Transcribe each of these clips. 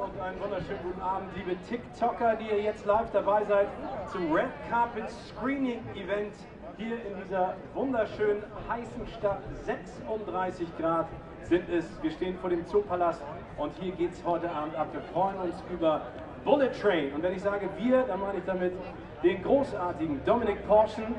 und einen wunderschönen guten Abend, liebe TikToker, die ihr jetzt live dabei seid zum Red Carpet Screening Event hier in dieser wunderschönen heißen Stadt. 36 Grad sind es. Wir stehen vor dem Zoopalast und hier geht es heute Abend ab. Wir freuen uns über Bullet Train. Und wenn ich sage wir, dann meine ich damit den großartigen Dominic Porschen.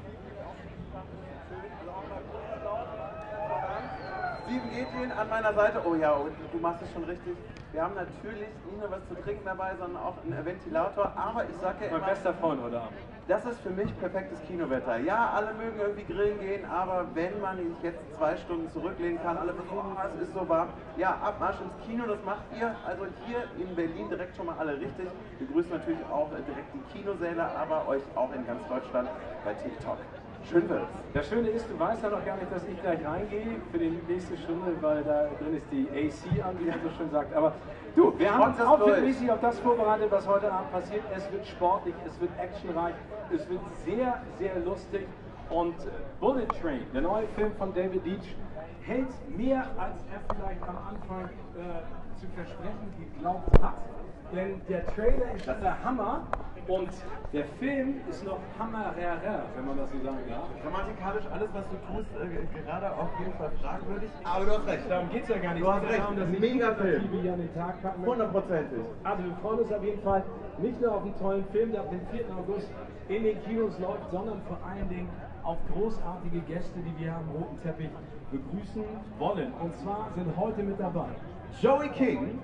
Steven Etienne an meiner Seite. Oh ja, du machst es schon richtig. Wir haben natürlich nicht nur was zu trinken dabei, sondern auch einen Ventilator. Aber ich sage ja immer, Mein bester Freund heute Abend. das ist für mich perfektes Kinowetter. Ja, alle mögen irgendwie grillen gehen, aber wenn man sich jetzt 2 Stunden zurücklehnen kann, alle sagen, oh, es ist so warm. Ja, Abmarsch ins Kino, das macht ihr. Also hier in Berlin direkt schon mal alle richtig. Wir grüßen natürlich auch direkt die Kinosäle, aber euch auch in ganz Deutschland bei TikTok. Schön wird's. Das Schöne ist, du weißt ja noch gar nicht, dass ich gleich reingehe für die nächste Stunde, weil da drin ist die AC an, wie man so schön sagt. Aber du, wir haben uns outfitmäßig auf das vorbereitet, was heute Abend passiert. Es wird sportlich, es wird actionreich, es wird sehr, sehr lustig. Und Bullet Train, der neue Film von David Leitch, hält mehr, als er vielleicht am Anfang zu versprechen geglaubt hat. Denn der Trailer ist der Hammer und der Film ist noch hammerer, wenn man das so sagen darf. Grammatikalisch alles, was du tust, gerade auf jeden Fall fragwürdig. Aber du hast recht. Darum geht es ja gar nicht. Du hast recht. Darum, dass ich Mega Film. hier an den Tag packen. 100%. Also wir freuen uns auf jeden Fall nicht nur auf einen tollen Film, der ab dem 4. August in den Kinos läuft, sondern vor allen Dingen auf großartige Gäste, die wir am roten Teppich begrüßen wollen. Und zwar sind heute mit dabei Joey King.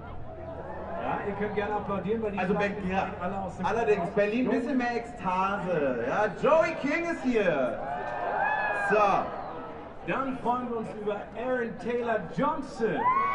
Ja, ihr könnt gerne applaudieren, weil die Also ja, alle aus dem allerdings Berlin ein bisschen mehr Ekstase. Ja, Joey King ist hier. So. Dann freuen wir uns über Aaron Taylor Johnson.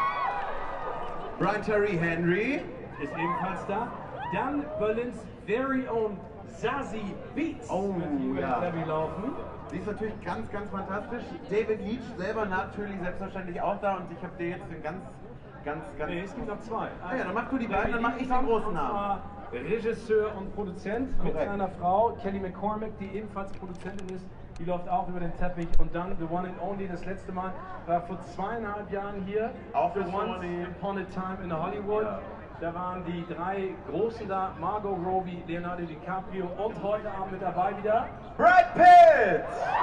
Brian Terry Henry Ist ebenfalls da. Dann Berlins very own Zazie Beetz. Oh, wird ja. laufen. Sie ist natürlich ganz, ganz fantastisch. David Leitch selber natürlich selbstverständlich auch da und ich habe dir jetzt den ganz. Nee, es gibt noch 2. Ah ja, dann mach du die beiden, dann mach ich den großen Namen. Regisseur und Produzent mit seiner Frau Kelly McCormick, die ebenfalls Produzentin ist. Die läuft auch über den Teppich. Und dann The One and Only, das letzte Mal war vor 2,5 Jahren hier. Auch für für Once Sony. Upon a Time in Hollywood. Ja. Da waren die 3 Großen da, Margot Robbie, Leonardo DiCaprio und heute Abend mit dabei wieder Brad Pitt!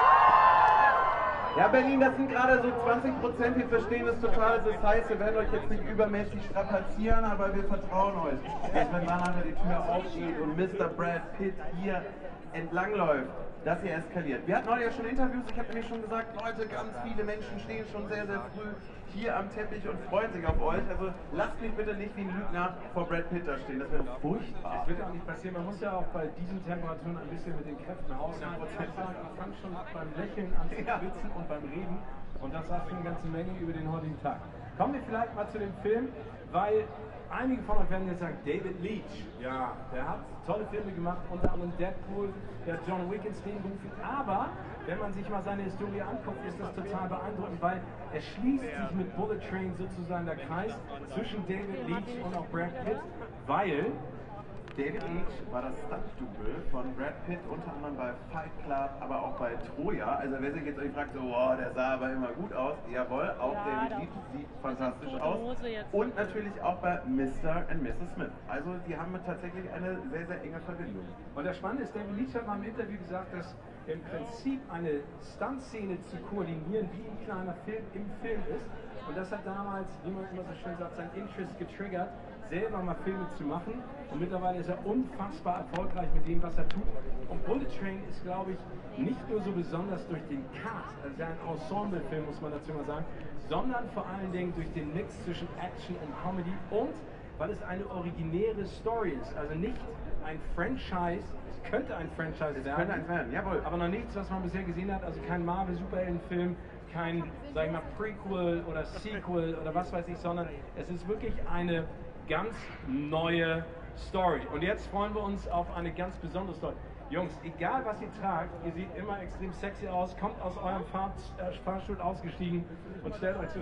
Ja, Berlin, das sind gerade so 20%, wir verstehen das total. Das heißt, wir werden euch jetzt nicht übermäßig strapazieren, aber wir vertrauen euch, dass wenn nachher die Tür aufgeht und Mr. Brad Pitt hier entlangläuft, dass ihr eskaliert. Wir hatten heute ja schon Interviews, ich habe nämlich schon gesagt, Leute, ganz viele Menschen stehen schon sehr, sehr früh hier am Teppich und freuen sich auf euch. Also lasst mich bitte nicht wie ein Lügner vor Brad Pitt da stehen, das wäre furchtbar. Das wird ja auch nicht passieren. Man muss ja auch bei diesen Temperaturen ein bisschen mit den Kräften haushalten. Ich fange schon beim Lächeln an zu schwitzen und beim Reden. Und das sagt schon eine ganze Menge über den heutigen Tag. Kommen wir vielleicht mal zu dem Film, weil einige von euch werden jetzt sagen, David Leitch, ja, der hat tolle Filme gemacht, unter anderem Deadpool, der hat John Wick ins Leben gerufen. Aber wenn man sich mal seine Historie anguckt, ist das total beeindruckend, weil er schließt sich mit Bullet Train sozusagen der Kreis zwischen David Leitch und auch Brad Pitt, weil David Leitch war das Stunt-Double von Brad Pitt, unter anderem bei Fight Club, aber auch bei Troja. Also wer sich jetzt irgendwie fragt, so, wow, der sah aber immer gut aus. Jawohl, auch Ja, David Leitch sieht fantastisch aus. Und natürlich auch bei Mr. und Mrs. Smith. Also die haben tatsächlich eine sehr, sehr enge Verbindung. Und das Spannende ist, David Leitch hat mal im Interview gesagt, dass im Prinzip eine Stuntszene zu koordinieren wie ein kleiner Film im Film ist. Und das hat damals, wie man immer so schön sagt, sein Interest getriggert, selber mal Filme zu machen. Und mittlerweile ist er unfassbar erfolgreich mit dem, was er tut. Und Bullet Train ist, glaube ich, nicht nur so besonders durch den Cast, also ein Ensemble-Film, muss man dazu mal sagen, sondern vor allen Dingen durch den Mix zwischen Action und Comedy und weil es eine originäre Story ist. Also nicht ein Franchise, es könnte ein Franchise werden, Könnte ein Fan, jawohl. aber noch nichts, was man bisher gesehen hat, also kein Marvel-Superheldenfilm, kein, sag ich mal, Prequel oder Sequel oder was weiß ich, sondern es ist wirklich eine ganz neue Story. Und jetzt freuen wir uns auf eine ganz besondere Story. Jungs, egal was ihr tragt, ihr seht immer extrem sexy aus, kommt aus eurem Fahrstuhl ausgestiegen und stellt euch zu.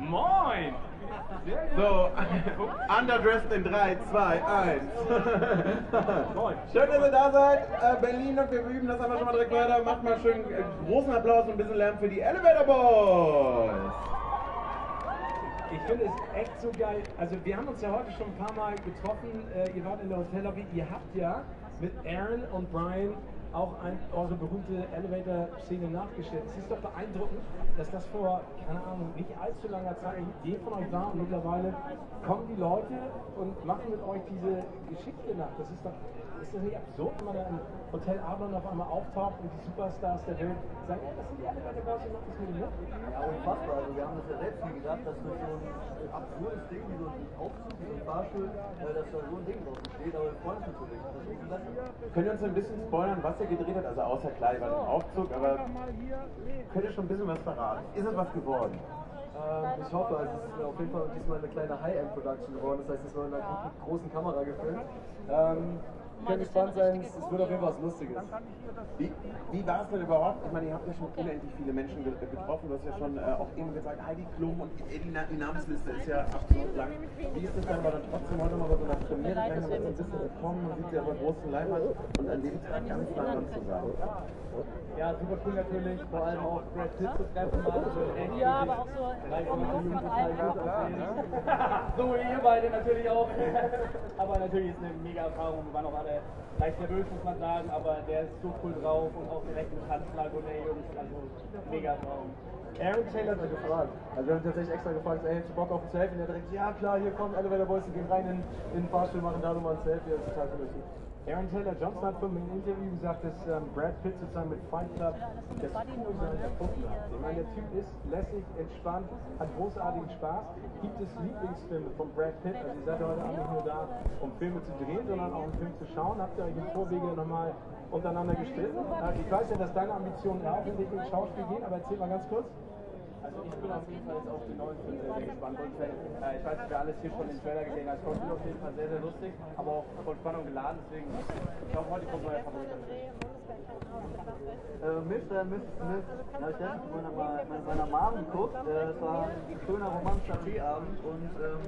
Moin! So, underdressed in 3, 2, 1. Moin! Schön, dass ihr da seid. Berlin und wir üben das einfach schon mal direkt weiter. Macht mal schön großen Applaus und ein bisschen Lärm für die Elevator Boys. Ich finde es echt so geil. Also wir haben uns ja heute schon ein paar Mal getroffen. Ihr wart in der Hotellobby. Ihr habt ja mit Aaron und Brian auch eure berühmte Elevator-Szene nachgestellt. Es ist doch beeindruckend, dass das vor, keine Ahnung, nicht allzu langer Zeit eine Idee von euch war und mittlerweile kommen die Leute und machen mit euch diese Geschichte nach. Das ist das nicht absurd, wenn man da im Hotel Adlon auf einmal auftaucht und die Superstars der Welt sagen, ja, das sind die Elevator Boys, die machen das mit dem mit? Ja, unfassbar. Also wir haben das ja selbst nie gedacht, dass durch so ein absurdes Ding wie so ein Aufzug, wie so ein Fahrstuhl, dass da so ein Ding drauf steht, aber wir freuen uns natürlich. Das ist umso besser. Könnt ihr uns ein bisschen spoilern, was ihr gedreht habt? Also außer klar, ihr wart im Aufzug, aber könnt ihr schon ein bisschen was verraten? Ist es was geworden? Ich hoffe, also es ist auf jeden Fall diesmal eine kleine High-End-Production geworden, das heißt, es war in einer großen Kamera gefilmt. Kann gespannt sein, es wird auf jeden Fall was Lustiges. Wie war es denn überhaupt? Ich meine, ihr habt ja schon unendlich viele Menschen getroffen. Du hast ja schon auch eben gesagt, Heidi Klum und die Namensliste ist ja absolut lang. Wie ist es dann aber dann trotzdem heute mal bei so einer Premiere? Kann man jetzt ein bisschen entkommen, man sieht sie aber großen Leinwand und an dem Tag ganz nah dran zu sein. Ja, super cool natürlich, vor allem auch Brad Pitt zu treffen mal. Ja, aber auch so so wie ihr beide natürlich auch. Aber natürlich ist es eine mega Erfahrung. Wir waren auch alle leicht nervös, muss man sagen, aber der ist so cool drauf und auch direkt mit Handschlag und ey Jungs, also mega Erfahrung. Aaron Taylor hat mich gefragt. Also wir haben tatsächlich extra gefragt, ey, hättest du Bock auf ein Selfie? Und er direkt, ja klar, hier kommen Elevator Boys, die gehen rein in den Fahrstuhl, machen da nochmal ein Selfie, das ist total cool. Aaron Taylor Johnson hat von mir im Interview gesagt, dass Brad Pitt sozusagen mit Fight Club das Coolsein erfunden hat. Ich meine, der Typ ist lässig, entspannt, hat großartigen Spaß. Gibt es Lieblingsfilme von Brad Pitt? Also ihr seid ja heute Abend nicht nur da, um Filme zu drehen, sondern auch um Film zu schauen. Habt ihr euch im Vorwege nochmal untereinander gestritten? Ich weiß ja, dass deine Ambitionen auch in Richtung Schauspiel gehen, aber erzähl mal ganz kurz. Also ich bin auf jeden Fall jetzt auf den neuen Film sehr gespannt. Und ich weiß nicht, wer alles hier schon den Trailer gesehen hat. Ich fand ihn auf jeden Fall sehr, sehr lustig, aber auch voll Spannung geladen. Deswegen, ich glaube, heute kommt neuer Favorit. Mr. und Mrs. Smith, da habe ich letztens mit meiner Mom geguckt. Es war ein schöner romantischer Teeabend und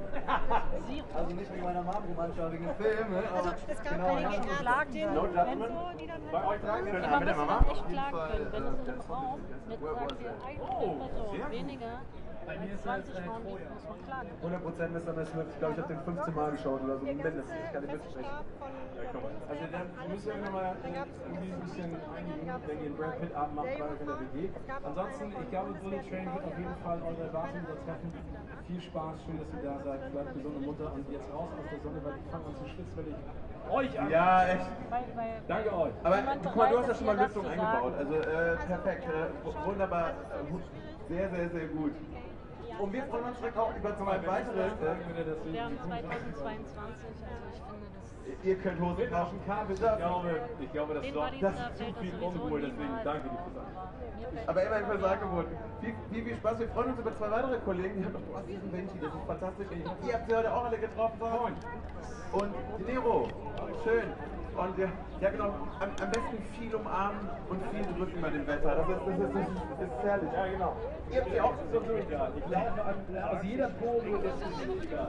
also nicht wegen meiner Mom romantisch, aber wegen dem Film. Also es gab einige Ärzte No und judgment. so, die dann Bei euch drei schönen man Abend mit der muss Mama. dann echt klagen können, wenn in so einem Raum mit, sagen wir, 100 Personen weniger, Bei mir ist 20 Frauen, muss man klagen. 100% Mr. Smith, ich glaube, ich habe den 15 Mal geschaut oder so, mindestens. Ich kann den mitsprechen. Also dann müsst ihr nochmal irgendwie ein bisschen einigen, wenn ihr einen Brad Pitt Abend macht bei euch in der WG. Ansonsten, ich glaube, Bullet Train wird auf jeden Fall eure Erwartungen übertreffen. Viel Spaß, schön, dass ihr da seid. Bleibt gesund und munter und jetzt raus aus der Sonne, weil ich fange an zu schwitzen, wenn ich euch an. Ja, echt. Danke euch. Aber guck mal, du hast ja schon mal Lüftung eingebaut. Also perfekt, wunderbar, sehr, sehr, sehr gut. Und wir freuen uns direkt auch über zwei weitere. Wir haben 2022, also ich finde das... Ihr könnt Hosen kaufen. Ich glaube, das sorgt zu viel Unruhe, deswegen danke dir fürs Angebot. Aber immerhin fürs Angebot. Viel Spaß. Wir freuen uns über zwei weitere Kollegen. Die haben noch diesen Venti, das ist fantastisch. Ihr habt sie heute auch alle getroffen. Und die Nero, schön. Und ja genau, am besten viel umarmen und viel drücken bei dem Wetter. Das ist herrlich. Ja, genau. Ihr habt sie auch so egal. Ich glaube, aus jeder Pose ist es nicht egal.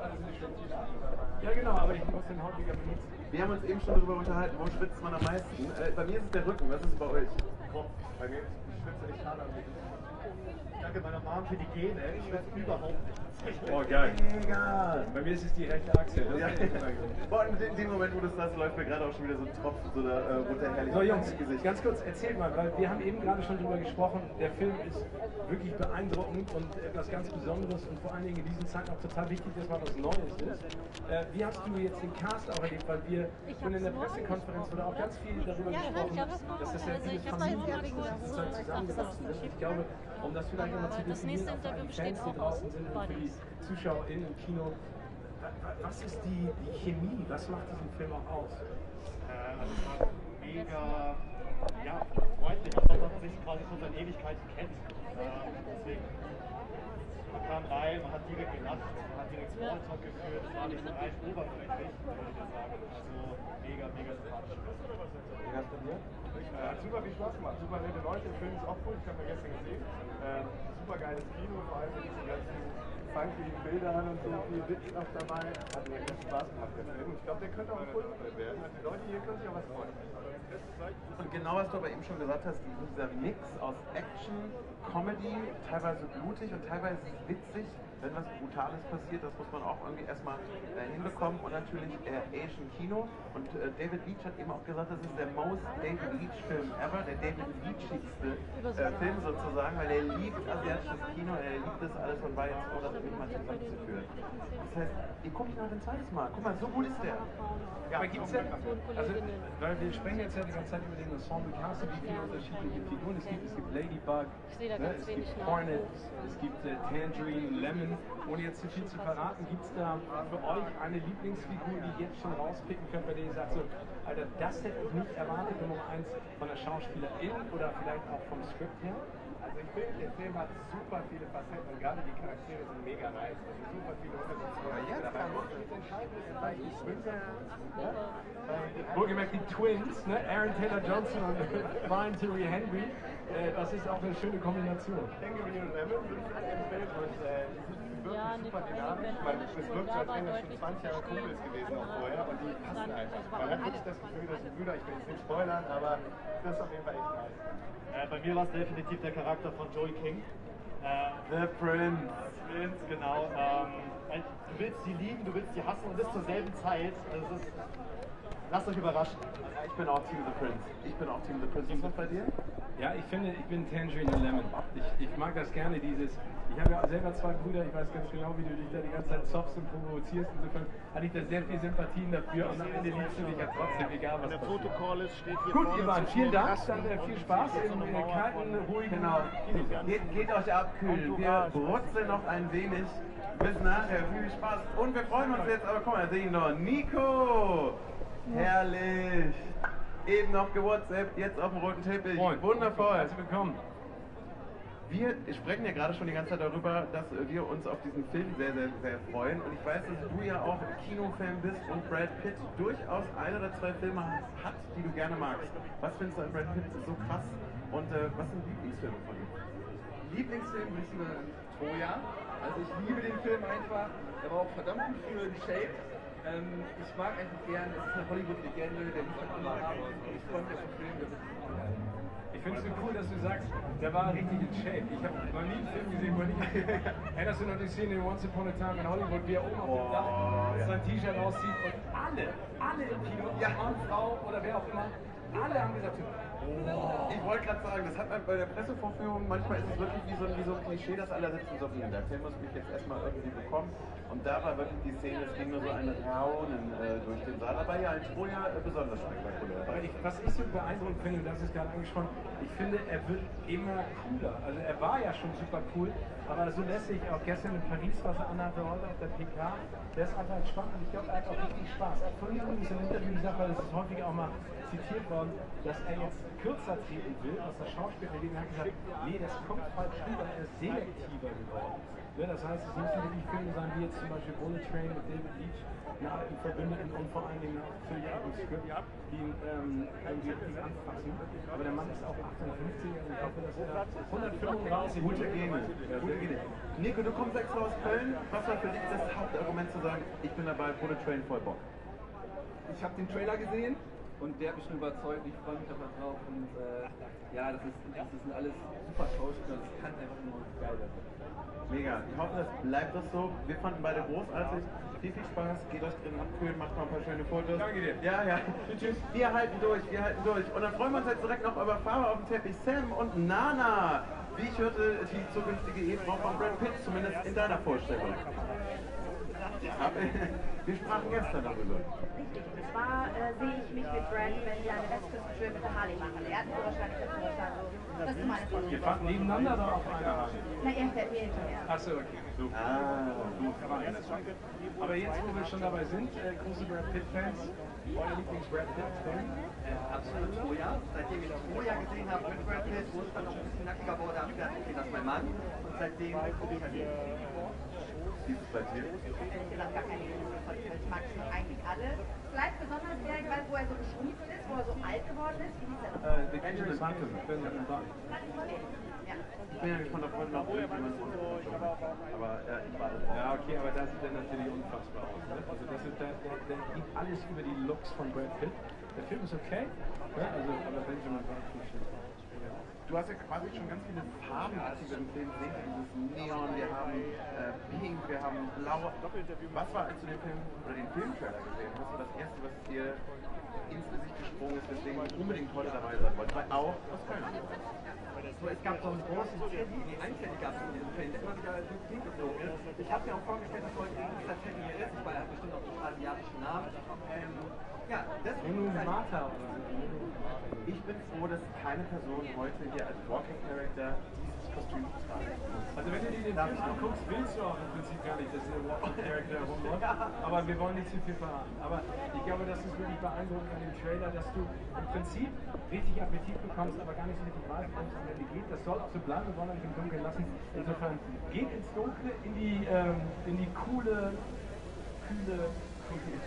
Ja, genau, aber ich muss den Haut wieder benutzen. Wir haben uns eben schon darüber unterhalten, wo schwitzt man am meisten. Bei mir ist es der Rücken, was ist es bei euch? Bei mir, ich schwitze echt hart am Rücken. Danke meiner Mom für die Gene, ich schwitze überhaupt nicht. Oh, geil. Mega! Bei mir ist es die rechte Achse. Das Ja. ist immer gut. Boah, in dem Moment, wo du das sagst, läuft mir gerade auch schon wieder so ein Tropfen so da runterherrlich. So Jungs, ganz kurz, erzählt mal, weil wir haben eben gerade schon drüber gesprochen, der Film ist wirklich beeindruckend und etwas ganz Besonderes und vor allen Dingen in diesen Zeiten auch total wichtig, dass mal was Neues ist. Wie hast du jetzt den Cast auch erlebt, weil wir schon in der Pressekonferenz wurde auch ganz viel darüber gesprochen, dass das ja viele Familien ist, dass die Zeit zusammengewachsen sind. Ich glaube, um das vielleicht nochmal zu definieren, auch für die Fans, die draußen sind und für die ZuschauerInnen im Kino, was ist die Chemie, was macht diesen Film auch aus? Also es war mega freundlich, als ob man sich quasi schon seit Ewigkeiten kennt. Deswegen, man kam rein, man hat direkt gelacht, man hat direkt Smalltalk geführt, es war nicht so rein oberflächlich, würde ich jetzt sagen. Also mega sympathisch. Hat super viel Spaß gemacht, super nette Leute, der Film ist auch cool, ich habe ihn gestern gesehen. Super geiles Kino, vor allem mit diesen ganzen funky Bildern und so viel Witz noch dabei. Hat mir echt Spaß gemacht, der Film. Ich glaube, der könnte auch ein Kultfilm werden. Also die Leute hier können sich auch was freuen. Und genau was du aber eben schon gesagt hast, dieser Mix aus Action, Comedy, teilweise blutig und teilweise witzig, wenn was Brutales passiert, das muss man auch irgendwie erstmal hinbekommen. Und natürlich Asian Kino. Und David Leitch hat eben auch gesagt, das ist der most David Leitch Film ever, der David Leitchigste Film sozusagen, weil er liebt asiatisches Kino, er liebt das alles und war jetzt froh, das irgendwie mal zusammenzuführen. Das heißt, ihr guckt ihn auch ein zweites Mal. Guck mal, so gut ist der. Ja, aber gibt's ja, also, weil wir sprechen jetzt ja die ganze Zeit über den Ensemble Cast, wie viele unterschiedliche Figuren es gibt. Es gibt Ladybug, es gibt Hornet, es gibt Tangerine, Lemon. Ohne jetzt zu viel zu verraten, gibt es da für euch eine Lieblingsfigur, die ihr jetzt schon rauspicken könnt, bei der ihr sagt so, Alter, das hätte ich nicht erwartet, Nummer 1 von der Schauspielerin oder vielleicht auch vom Skript her? Also ich finde, der Film hat super viele Facetten und gerade die Charaktere sind mega nice. Also super viele Unterschiede. Ja, jetzt kann man nicht entscheiden, ist vielleicht die Twins. Wohlgemerkt die Twins, ne? Aaron Taylor Johnson und Brian Tyree Henry. Das ist auch eine schöne Kombination. Tangerine und Lemon sind im Film und wirklich super dynamisch. Es wirkt so, als wären das schon 20 Jahre Kumpels gewesen auch vorher und die passen einfach. Man hat wirklich das Gefühl, dass die Brüder, ich will jetzt nicht spoilern, aber das ist auf jeden Fall echt nice. Bei mir war es definitiv der Charakter von Joey King. The Prince. Genau. Du willst sie lieben, du willst sie hassen und das zur selben Zeit. Also lasst euch überraschen. Ich bin auch Team The Prince. Ich bin auch Team The Prince. Was bei dir? Ja, ich finde, ich bin Tangerine und Lemon. Ich mag das gerne, dieses. Ich habe ja selber 2 Brüder, ich weiß ganz genau, wie du dich da die ganze Zeit zoffst und provozierst. Insofern hatte ich da sehr viel Sympathien dafür und am Ende liebst du dich ja trotzdem, egal was passiert. Fotocall ist, steht hier Gut, Ivan, vielen Dank, dann viel Spaß im kalten, ruhigen Genau. Geht euch abkühlen. Wir brutzeln noch ein wenig. Bis nachher. Viel Spaß. Und wir freuen uns jetzt, aber guck mal, da sehe ich noch Nico. Herrlich. Eben noch gewhatsappt, jetzt auf dem roten Teppich. Moin. Wundervoll. Herzlich willkommen. Wir sprechen ja gerade schon die ganze Zeit darüber, dass wir uns auf diesen Film sehr, sehr, sehr freuen. Und ich weiß, dass du ja auch Kinofan bist und Brad Pitt durchaus 1 oder 2 Filme hat, die du gerne magst. Was findest du an Brad Pitt so krass und was sind Lieblingsfilme von ihm? Lieblingsfilm würde ich sagen Troja. Also ich liebe den Film einfach. Er war auch verdammt gut für die Shape. Ich mag einfach gern, es ist eine Hollywood-Legende, der liefert immer ab und ich freue mich auf den Film. Ich finde es so cool, dass du sagst, der war richtig in Shape. Ich habe noch nie einen Film gesehen, wo er nicht. Erinnerst du noch die Szene in Once Upon a Time in Hollywood, wie er oben auf dem Dach sein T-Shirt rauszieht und alle im Kino, Mann, Frau oder wer auch immer, alle haben gesagt, Ich wollte gerade sagen, das hat man bei der Pressevorführung, manchmal ist es wirklich wie so ein Klischee, dass alle sitzen so, der Film muss mich jetzt erstmal irgendwie bekommen. Und da war wirklich die Szene, es ging nur so ein Raunen durch den Saal, aber ja, in Troja besonders spektakulär. Aber was ich so beeindruckend finde, und das ist gerade angesprochen, ich finde, er wird immer cooler. Also er war ja schon super cool, aber so lässig, auch gestern in Paris, was er anhatte, heute auf der PK, der ist einfach entspannt und ich glaube, er hat auch richtig Spaß. Er hat vorhin übrigens im Interview gesagt, weil das ist häufig auch mal zitiert worden, dass er jetzt kürzer treten will, was das Schauspiel angeht. Er hat gesagt, nee, das kommt falsch rüber, er ist selektiver geworden. Ja, das heißt, es müssen wirklich Filme sein, wie jetzt zum Beispiel Bullet Train mit David Leitch, einen alten Verbündeten und vor allen Dingen natürlich auch ein Skript, die ihn irgendwie anfassen. Aber der Mann ist auch 58 und ich hoffe, dass er 135 Gute Gene. Nico, du kommst extra aus Köln. Was war für dich das Hauptargument zu sagen, ich bin dabei, Bullet Train voll Bock? Ich habe den Trailer gesehen und der hat mich schon überzeugt. Ich freue mich einfach drauf und ja, das sind alles super Schauspieler. Das kann einfach nur geil werden. Mega. Ich hoffe, das bleibt das so. Wir fanden beide großartig. Viel Spaß. Geht euch drin abkühlen, macht noch ein paar schöne Fotos. Danke dir. Ja. Tschüss. Wir halten durch. Und dann freuen wir uns jetzt direkt noch über Fahrer auf dem Teppich. Sam und Nana. Wie ich hörte, die zukünftige Ehefrau von Brad Pitt, zumindest in deiner Vorstellung. Wir sprachen gestern darüber. Richtig. Und zwar sehe ich mich mit Brad, wenn wir eine Westküstenschule mit der Harley machen. Er hat einen Führerschein, ich habe einen Führerschein. Das ist meine Vorstellung. Wir fahren nebeneinander oder auf einer Hand? Na, er fährt mir hinterher. Achso, okay. Super. Aber jetzt, wo wir schon dabei sind, große Brad Pitt-Fans, euer Lieblings-Brad Pitt-Fan? Absolut Troja. Seitdem ich Troja gesehen habe mit Brad Pitt, wo es dann noch ein bisschen nackiger wurde, habe ich gedacht, okay, das ist mein Mann. Und seitdem gucke ich an ihn. Wie ist es bei dir? Ehrlich gesagt, gar keine Lieblingsfolge. Ich mag sie eigentlich alle. Vielleicht besonders der, ich weiß, wo er so geschrumpft ist, wo er so alt geworden ist. Wie hieß er noch? Benjamin Button. Ja. Ich bin ja gespannt, ob heute noch irgendjemand rauskommt. Aber ich warte drauf. Ja, okay, aber da sieht er natürlich unfassbar aus. Ne? Also das ist, der geht alles über die Looks von Brad Pitt. Der Film ist okay, ne? Also, aber Benjamin Button ist schon. du hast ja quasi schon ganz viele Farben, die wir im Film sehen. Dieses Neon, wir haben Pink, wir haben Blau. Was war, als du den Film oder den Filmtrailer gesehen hast, das erste, was dir ins Gesicht gesprungen ist, weswegen du unbedingt heute dabei sein wolltest? Weil auch aus Köln. Es gab so einen großen Teddy, ein Teddy gab es in diesem Film, der immer wieder durch die Gegend geflogen ist. Ich habe mir auch vorgestellt, dass heute dieser Teddy hier ist, weil er hat bestimmt auch einen asiatischen Namen. Ja, deswegen ich bin froh, dass keine Person heute hier als Walking Character dieses Kostüm trägt. Also wenn du dir den Film anguckst, willst du auch im Prinzip gar nicht, dass der Walking Character rumläuft. Aber wir wollen nicht zu viel verraten. Aber ich glaube, das ist wirklich beeindruckend an dem Trailer, dass du im Prinzip richtig Appetit bekommst, aber gar nicht so richtig weißt, worum es am Ende geht. Das soll auch so bleiben, wir wollen euch im Dunkeln lassen. Insofern geht ins Dunkle, in die coole, kühle Kultur.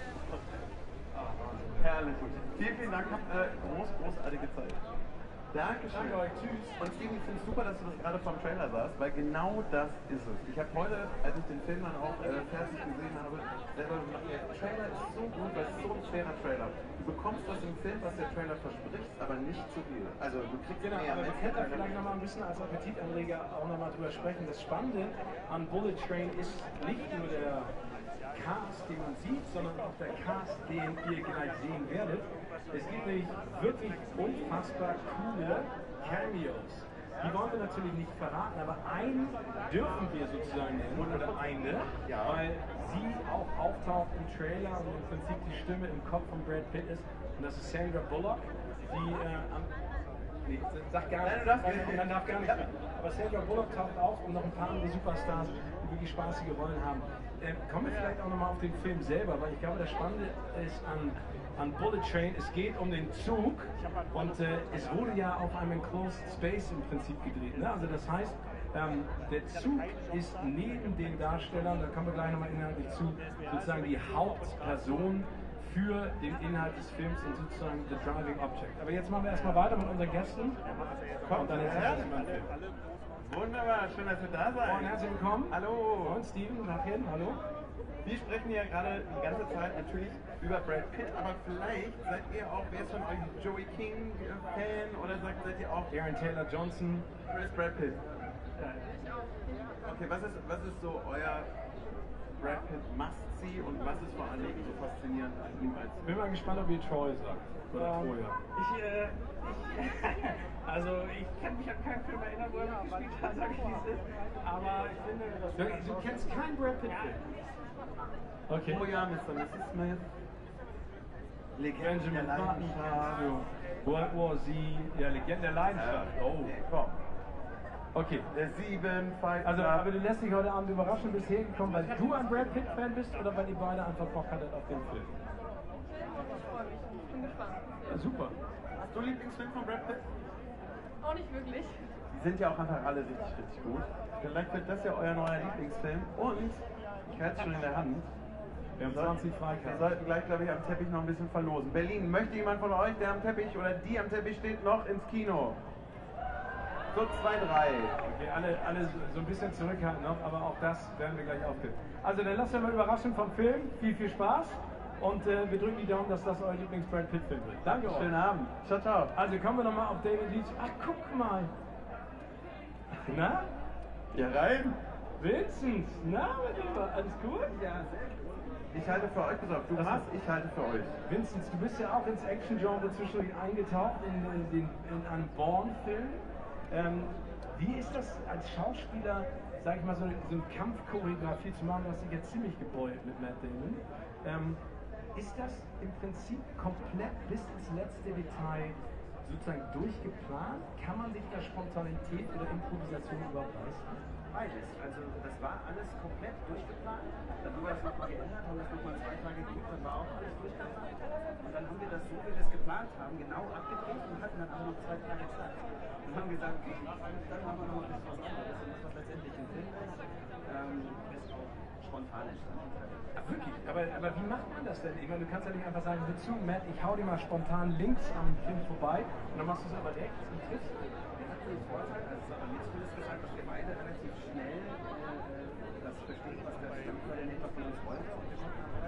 Herrlich. Vielen, vielen Dank. Großartige Zeit. Dankeschön. Danke euch. Tschüss. Und Steven, ich finde es super, dass du das gerade vom Trailer sahst, weil genau das ist es. Ich habe heute, als ich den Film dann auch fertig gesehen habe, selber gesagt, der Trailer ist so gut, weil es so ein schwerer Trailer. Du bekommst das im Film, was der Trailer verspricht, aber nicht zu viel. Also du kriegst Genau, mehr. aber wir können da vielleicht nochmal ein bisschen als Appetitanreger auch nochmal drüber sprechen. Das Spannende an Bullet Train ist nicht nur der Cast, den man sieht, sondern auch der Cast, den ihr gleich sehen werdet. Es gibt nämlich wirklich unfassbar coole Cameos. Die wollen wir natürlich nicht verraten, aber einen dürfen wir sozusagen nennen, oder eine, weil sie auch auftaucht im Trailer und im Prinzip die Stimme im Kopf von Brad Pitt ist. Und das ist Sandra Bullock, die nee, sag gar nicht, man darf gar nicht mehr. Aber Sandra Bullock taucht auf und noch ein paar andere Superstars, die wirklich spaßige Rollen haben. Kommen wir vielleicht auch nochmal auf den Film selber, weil ich glaube, das Spannende ist an Bullet Train, es geht um den Zug und es wurde ja auf einem Enclosed Space im Prinzip gedreht. Ne? Also das heißt, der Zug ist neben den Darstellern, da kommen wir gleich nochmal inhaltlich zu, sozusagen die Hauptperson für den Inhalt des Films und sozusagen the driving object. Aber jetzt machen wir erstmal weiter mit unseren Gästen. Kommt dann jetzt erstmal Film. Wunderbar, schön, dass ihr da seid. Und herzlich willkommen. Hallo. Und Steven, Rachel, hallo. Wir sprechen ja gerade die ganze Zeit natürlich über Brad Pitt, aber vielleicht seid ihr auch, wer ist von euch Joey King Fan oder seid ihr auch Aaron Taylor Johnson? Wer ist Brad Pitt? Okay, was ist so euer Brad Pitt Must-See und was ist vor allen Dingen so faszinierend an ihm als... Ich bin mal gespannt, ob ihr Troy sagt. Oder Troja. Also ich kann mich an keinen Film erinnern, wo er mitgespielt hat, sag ich wie es ist. Aber ich finde, das Du kennst keinen Brad Pitt-Film? Okay. Oh ja, Mr. Mrs. Smith. Legende Benjamin der Button Leidenschaft. kennst du. World War Z, ja, Legende der Leidenschaft. Oh. Komm. Okay. Der 7 Fight Also, Club. aber du lässt dich heute Abend überraschen, bist hergekommen, weil du ein Brad Pitt-Fan bist oder weil ihr beide einfach Bock hattet auf den Film? Ich bin gespannt. Ja, super. Hast du Lieblingsfilm von Brad Pitt? Auch nicht wirklich. Die sind ja auch einfach alle richtig, richtig gut. Vielleicht wird das ja euer neuer Lieblingsfilm. Und, ich halte es schon in der Hand, Wir haben 20 wir Freikarten. sollten glelich, glaube ich, am Teppich noch ein bisschen verlosen. Berlin, möchte jemand von euch, der am Teppich oder die am Teppich steht, noch ins Kino? So 2, 3. Okay, alle so ein bisschen zurückhalten noch, aber auch das werden wir gleich aufgeben. Also dann lasst euch mal überraschen vom Film. Viel Spaß. Und wir drücken die Daumen, dass das euer Lieblings-Brad Pitt-Film wird. Danke euch. Schönen Abend. Ciao, ciao. Also kommen wir nochmal auf David Leach. Ach, guck mal. Na? Ja, rein. Vincent, na, mein Lieber, alles gut? Ja, ich halte für euch, pass auf, du machst, ich halte für euch. Vincent, du bist ja auch ins Action-Genre zwischendurch eingetaucht, in einen Bourne-Film. Wie ist das als Schauspieler, sag ich mal, so eine Kampfchoreografie zu machen? Du hast dich jetzt ziemlich gebeult mit Matt Damon. Ist das im Prinzip komplett bis ins letzte Detail sozusagen durchgeplant? Kann man sich da Spontanität oder Improvisation überhaupt leisten? Beides. Also das war alles komplett durchgeplant. Dann haben wir das nochmal geändert, haben das nochmal 2 Tage geübt, dann war auch alles durchgeplant. Und dann haben wir das, so wie wir das geplant haben, genau abgedreht und hatten dann aber noch 2 Tage Zeit. Und haben gesagt, okay, dann machen wir noch ein bisschen was anderes. Und das, was letztendlich ein Film ist, ist auch spontan entstanden. Ach, wirklich? Aber wie macht man das denn? Ich meine, du kannst ja nicht einfach sagen, hör zu, Matt, ich hau dir mal spontan links am Film vorbei und dann machst du es aber rechts und triffst. Wir hatten den Vorteil, also das hat mir zumindest gesagt, dass wir beide relativ schnell das verstehen, was der Stammkoordinator für uns wollte. Und wir konnten dann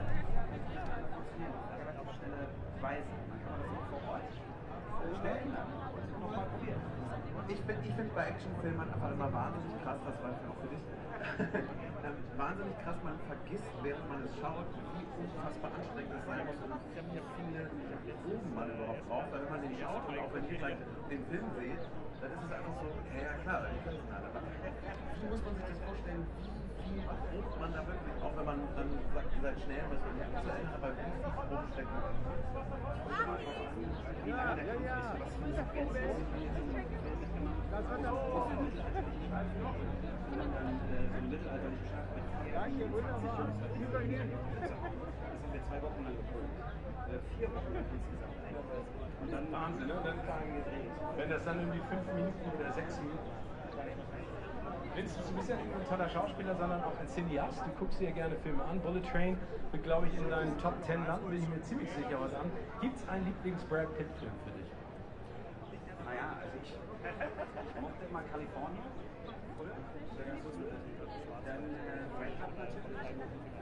relativ schnelle Weise. Dann kann man das auch vor Ort schnell ändern und nochmal probieren. Ich bei Actionfilmen einfach immer wahnsinnig krass, das war auch für dich, wahnsinnig krass, man vergisst, während man es schaut, wie unfassbar anstrengend es sein muss und wie viele Proben man überhaupt braucht, weil wenn man den schaut und auch wenn ihr gleich den Film seht, dann ist es einfach so, ja klar, die können es alle, aber wie muss man sich das vorstellen, wie viel probt man da wirklich, auch wenn man dann sagt, ihr seid schnell, müsst ihr nicht zu Ende, aber wie viel Proben steckt man? Wie lange der Kampf ist, was für eine Sequenz ist, das hat er auch. Und dann so ein mittelalterlichen Schach mit 20 Jungs. Das haben wir 2 Wochen lang geprobt. 4 Wochen lang insgesamt. Und dann Wahnsinn, ne? Und dann wenn das dann irgendwie 5 Minuten oder 6 Minuten. Vince, du bist ja nicht nur ein toller Schauspieler, sondern auch ein Cineast. Du guckst dir ja gerne Filme an. Bullet Train wird, glaube ich, in deinen Top 10 landen, bin ich mir ziemlich sicher was an. Gibt es einen Lieblings-Brad Pitt-Film für dich? Naja, also ich mochte mal Kalifornien früher. Dann Fight Club natürlich.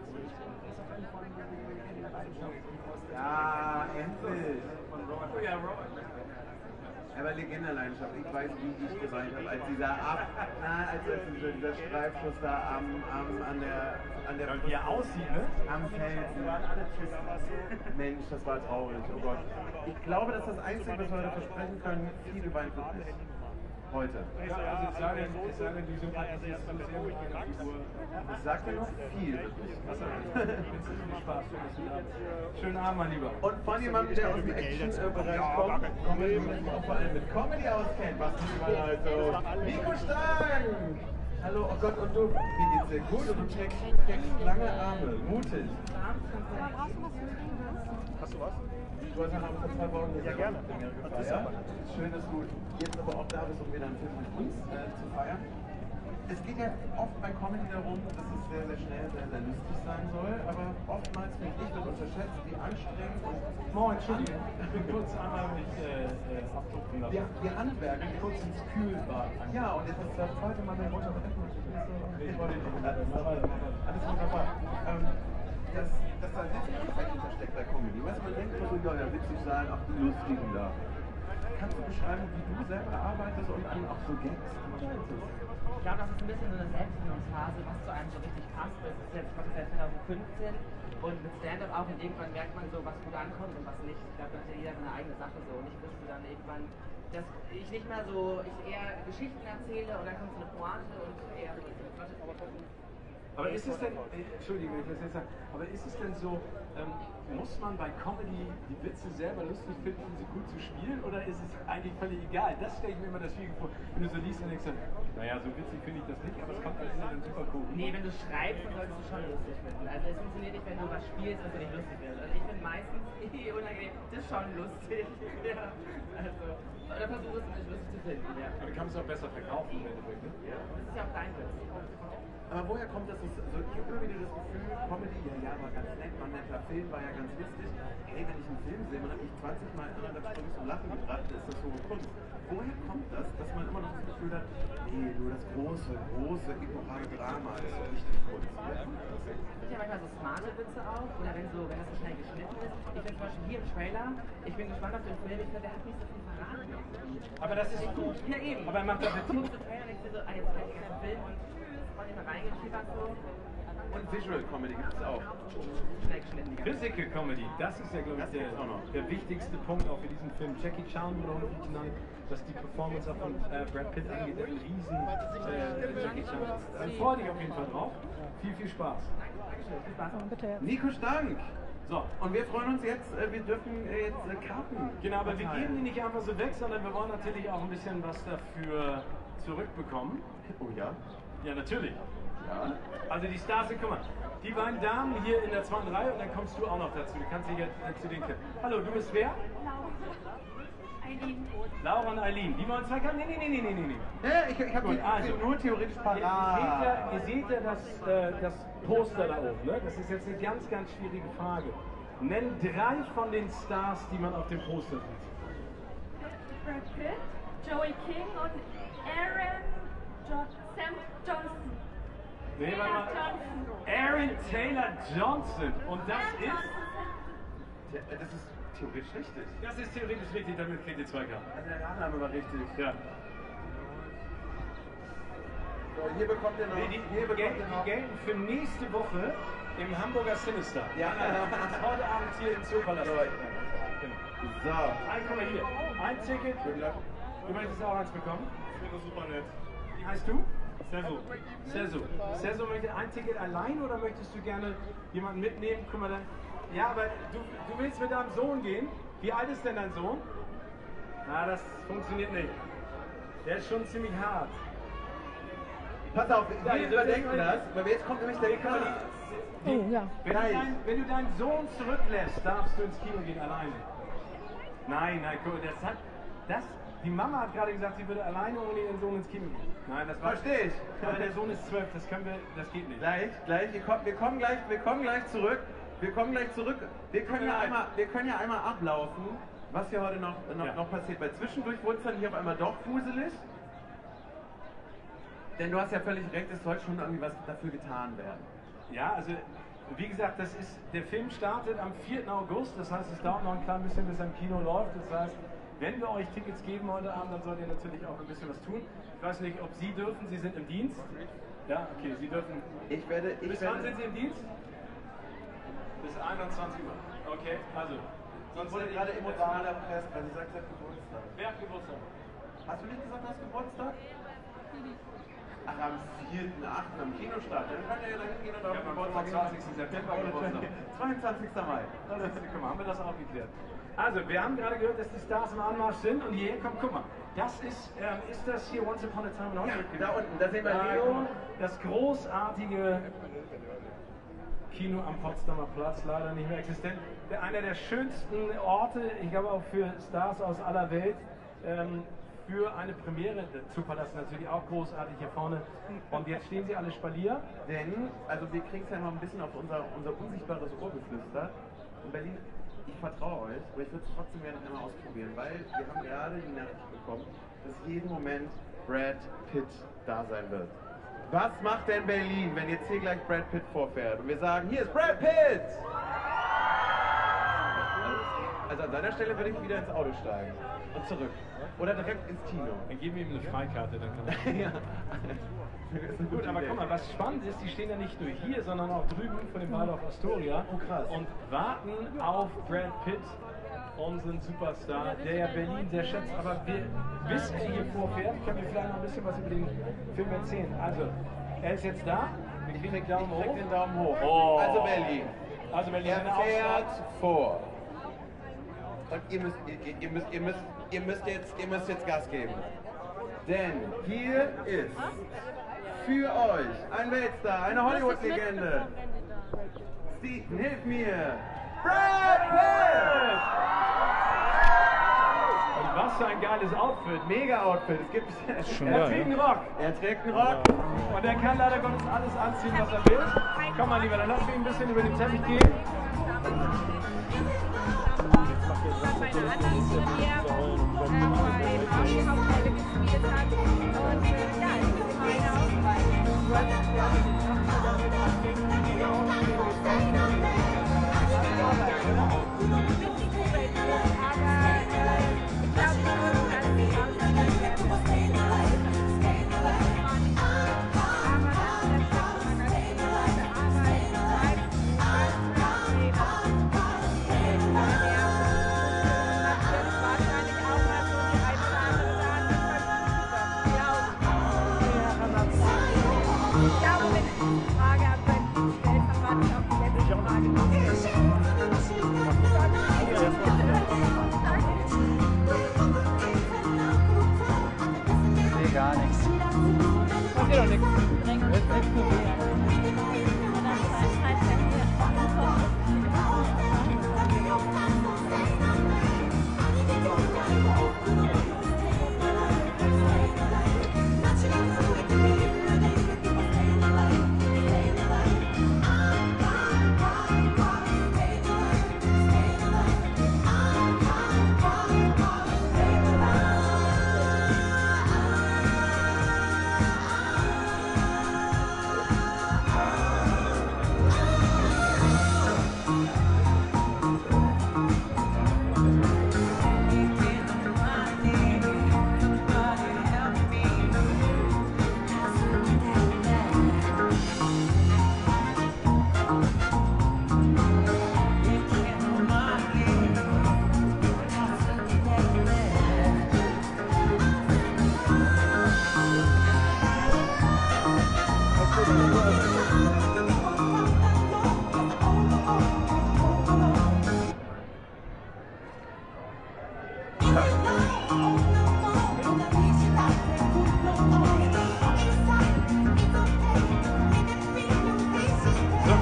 Ja, endlich! Von Robert. Oh ja, Robert. Aber Legendenleidenschaft, ich weiß, wie ich geweint habe, als dieser Streifschuss da an der wie er aussieht, ne? Am Felsen. Mensch, das war traurig, oh Gott. Ich glaube, das ist das Einzige, was wir heute versprechen können, viel geweint wird nicht. Heute. Ja, also ich sage, die sympathisierst du sehr mit meiner Figur. Ich sag dir noch viel wird nicht. Achso, viel Spaß, schönen Abend, mein Lieber. Und von jemandem, der aus dem Action-Bereich kommt, auch vor allem mit Comedy auskennt, was lieber also. Nico Stark! Hallo, oh Gott, und du, wie geht's dir? Gut, und du trägst lange Arme, mutig. Hast du was? Du hast ja noch vor 2 Wochen Ja, gerne. gefeiert. Schön, dass du jetzt aber auch da bist, um wieder einen Film mit uns zu feiern. Es geht ja oft bei Comedy darum, dass es sehr, sehr schnell, sehr, sehr lustig sein soll, aber oftmals, finde ich, wird unterschätzt, wie anstrengend und... Moin, Entschuldigung, ich bin kurz einmal mich abtupfen lassen. Wir handwerken kurz ins Kühlbad. Ja, und jetzt ist das zweite Mal meine Mutter mit Ich wollte nicht. Alles wunderbar. Dass da sehr viel Effekt versteckt bei Comedy. Weißt du, man denkt immer so, ja, witzig sein, ach, die Lustigen da. Kannst du beschreiben, wie du selber arbeitest und dann auch so Gags arbeitest? Ich glaube, das ist ein bisschen so eine Selbstfindungsphase, was zu einem so richtig passt. Das ist jetzt, ich glaube, seit 2015 und mit Stand-Up auch und irgendwann merkt man so, was gut ankommt und was nicht. Ich glaube, da hat ja jeder seine eigene Sache so und ich wusste dann irgendwann, dass ich nicht mehr so, ich eher Geschichten erzähle und dann kommt so eine Pointe und eher so aber ist es denn, Entschuldigung, wenn ich das jetzt sage, aber ist es denn so, muss man bei Comedy die Witze selber lustig finden, um sie gut zu spielen, oder ist es eigentlich völlig egal? Das stelle ich mir immer das schwierig vor, wenn du so liest und denkst, naja, so witzig finde ich das nicht, aber es kommt alles dann super cool. Nee, wenn du schreibst, dann solltest du schon lustig finden. Also es funktioniert nicht, wenn du was spielst, was du nicht lustig findest. Also ich finde meistens unangenehm, das ist schon lustig. Ja, also, oder versuch es nicht lustig zu finden, ja. Aber du kannst es auch besser verkaufen im Endeffekt, ne? Ja, das ist ja auch dein Witz. Aber woher kommt das? Also ich habe immer wieder das Gefühl, Comedy, ja, war ganz nett, war ein netter Film, war ja ganz lustig. Ey, wenn ich einen Film sehe, man hat mich 20 Mal 1,5 Stunden zum Lachen gebracht, ist das hohe Kunst. Woher kommt das, dass man immer noch das Gefühl hat, nee, nur das große, epochale Drama ist so richtig Kunst? Es gibt ja manchmal so smarte Witze auch, oder wenn das so schnell geschnitten ist. Ich finde zum Beispiel hier im Trailer, ich bin gespannt auf den Film, ich finde, der hat nicht so viel verraten. Aber das ist gut. Ja, eben. Aber er macht das Du guckst den Trailer und denkst dir so, jetzt kann ich den ganzen Film und reingeschiebert so. Und Visual Comedy gibt es auch. Physical Comedy, das ist ja, glaube ich, der wichtigste Punkt auch für diesen Film. Jackie Chan wurde auch noch genannt, was die Performance auch von Brad Pitt angeht, der riesen Jackie Chan. Also freu dich auf jeden Fall drauf. Viel Spaß. Nico Stank! So, und wir freuen uns jetzt, wir dürfen jetzt Karten. Genau, aber wir geben die nicht einfach so weg, sondern wir wollen natürlich auch ein bisschen was dafür zurückbekommen. Oh ja? Ja, natürlich. Ja. Also die Stars sind, guck mal, die beiden Damen hier in der zweiten Reihe und dann kommst du auch noch dazu. Du kannst dich jetzt zu denen kennen. Hallo, du bist wer? Eileen. Laura und Eileen. Die wollen zwei Karten? Nee. Ja, ich habe also nur theoretisch parat. Ihr seht ja das Poster da oben, ne? Das ist jetzt eine ganz schwierige Frage. Nenn 3 von den Stars, die man auf dem Poster sieht. Brad Pitt, Joey King und Sam Johnson. Nee, Aaron Taylor Johnson. Und das ist? Ja, das ist theoretisch richtig. Das ist theoretisch richtig, damit kriegt ihr 2 Karten. Also der Nachname war richtig. Ja. Hier bekommt ihr noch. Die gelten für nächste Woche im Hamburger Sinister. Ja. Heute Abend hier im Zoopalast. So. Guck mal hier. Ein Ticket. Du möchtest auch eins bekommen? Das wäre super nett. Wie heißt du? Seso. Seso möchte ein Ticket allein oder möchtest du gerne jemanden mitnehmen? Guck mal dann. Ja, aber du willst mit deinem Sohn gehen? Wie alt ist denn dein Sohn? Na, das funktioniert nicht. Der ist schon ziemlich hart. Pass auf, wir überdenken das, weil jetzt kommt nämlich der Cast. Oh, ja. Wenn du deinen Sohn zurücklässt, darfst du ins Kino gehen alleine. Nein, guck, die Mama hat gerade gesagt, sie würde alleine ohne ihren Sohn ins Kino gehen. Nein, das war... Verstehe ich. Aber der Sohn ist 12, das geht nicht. Gleich, wir kommen gleich zurück. Wir können ja einmal ablaufen, was hier heute noch passiert. Weil zwischendurch wurde es dann hier auf einmal doch fuselig. Denn du hast ja völlig recht, es soll schon irgendwie was dafür getan werden. Ja, also wie gesagt, der Film startet am 4. August, das heißt, es dauert noch ein klein bisschen, bis er im Kino läuft. Das heißt, wenn wir euch Tickets geben heute Abend, dann sollt ihr natürlich auch ein bisschen was tun. Ich weiß nicht, ob Sie dürfen, Sie sind im Dienst. Ja, okay, Sie dürfen. Bis wann sind Sie im Dienst? Bis 21 Uhr. Okay, also. Sonst wurde gerade emotional erpresst, weil sie sagt, sie hat Geburtstag. Wer hat Geburtstag? Hast du nicht gesagt, du hast Geburtstag? Ach, am 4.8. am Kinostart. Dann könnt ihr ja da hingehen und auf den Geburtstag. 20. September Geburtstag. 22. Mai. Guck mal, haben wir das auch geklärt. Also, wir haben gerade gehört, dass die Stars im Anmarsch sind und hierher kommt, guck mal. Das ist das hier Once Upon a Time in Hollywood? Ja, da unten, da sehen wir Leo. Das großartige Kino am Potsdamer Platz, leider nicht mehr existent. Einer der schönsten Orte, ich glaube auch für Stars aus aller Welt, für eine Premiere. Der Zoopalast natürlich auch großartig hier vorne. Und jetzt stehen sie alle Spalier. Denn, also wir kriegen es ja immer ein bisschen auf unser unsichtbares Ohr geflüstert. In Berlin, ich vertraue euch, aber ich würde es trotzdem gerne einmal ausprobieren, weil wir haben gerade die Nachricht bekommen, dass jeden Moment Brad Pitt da sein wird. Was macht denn Berlin, wenn jetzt hier gleich Brad Pitt vorfährt und wir sagen, hier ist Brad Pitt? Also an seiner Stelle würde ich wieder ins Auto steigen und zurück. Oder direkt ins Kino. Dann geben wir ihm eine Freikarte, dann kann er... Ja. Gut, aber guck mal, was spannend ist, die stehen ja nicht nur hier, sondern auch drüben vor dem Waldorf Astoria und warten auf Brad Pitt, unseren Superstar, der ja Berlin sehr schätzt. Aber bis er hier vorfährt, können wir vielleicht noch ein bisschen was über den Film erzählen. Also, er ist jetzt da. Wir kriegen den Daumen hoch. Den Daumen hoch. Oh. Also Berlin. Er fährt vor. Und ihr müsst jetzt Gas geben. Denn hier ist für euch ein Weltstar, eine Hollywood-Legende. Steven, hilf mir! Brad Pitt! Und was für ein geiles Outfit, mega Outfit. Er trägt einen Rock. Er trägt einen Rock. Und er kann leider Gottes alles anziehen, was er will. Komm mal lieber, dann lass mich ein bisschen über den Teppich gehen. Bei einer anderen Premiere bei Barbie Hauptrolle gespielt hat. Und ja, ich bin meine Auswahl. Ja, aber wenn ich die Frage an Sie stellt, dann warte ich auf die letzte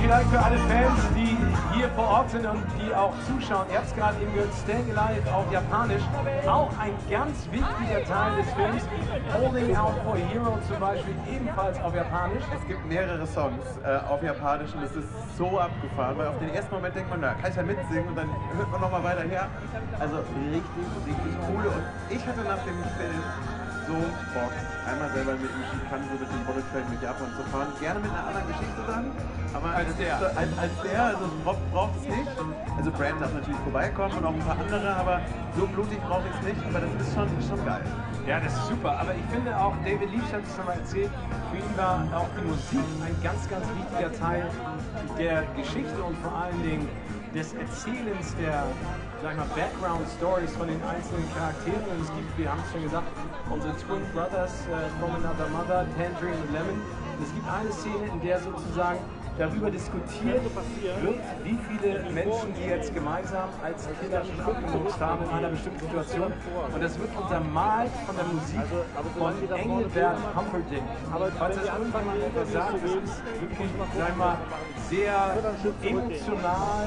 vielleicht für alle Fans, die hier vor Ort sind und die auch zuschauen. Ihr habt es gerade eben gehört, Staying Alive auf Japanisch. Auch ein ganz wichtiger Teil des Films. Holding Out for a Hero zum Beispiel ebenfalls auf Japanisch. Es gibt mehrere Songs auf Japanisch und es ist so abgefahren, weil auf den ersten Moment denkt man, na, kann ich ja mitsingen und dann hört man nochmal weiter her. Also richtig, richtig coole. Und ich hatte nach dem Film so Bock, einmal selber mit dem Shikansen, mit dem Bullet Train mit Japan zu fahren. Gerne mit einer anderen Geschichte dann, aber als der, also braucht es nicht. Also Brad darf natürlich vorbeikommen und auch ein paar andere, aber so blutig brauche ich es nicht, aber das ist schon geil. Ja, das ist super, aber ich finde auch, David Leitch hat es nochmal erzählt, für ihn war auch die Musik ein ganz, ganz wichtiger Teil der Geschichte und vor allen Dingen des Erzählens der, sag ich mal, Background-Stories von den einzelnen Charakteren. Und es gibt, wir haben es schon gesagt, unsere Twin Brothers from Another Mother, Tangerine und Lemon. Und es gibt eine Szene, in der sozusagen darüber diskutiert wird, wie viele Menschen die jetzt gemeinsam als Kinder schon abgemurkst haben in einer bestimmten Situation. Und das wird untermalt von der Musik von Engelbert Humperdinck. Falls das irgendwann mal etwas sagt, das ist wirklich, sag ich mal, sehr emotional,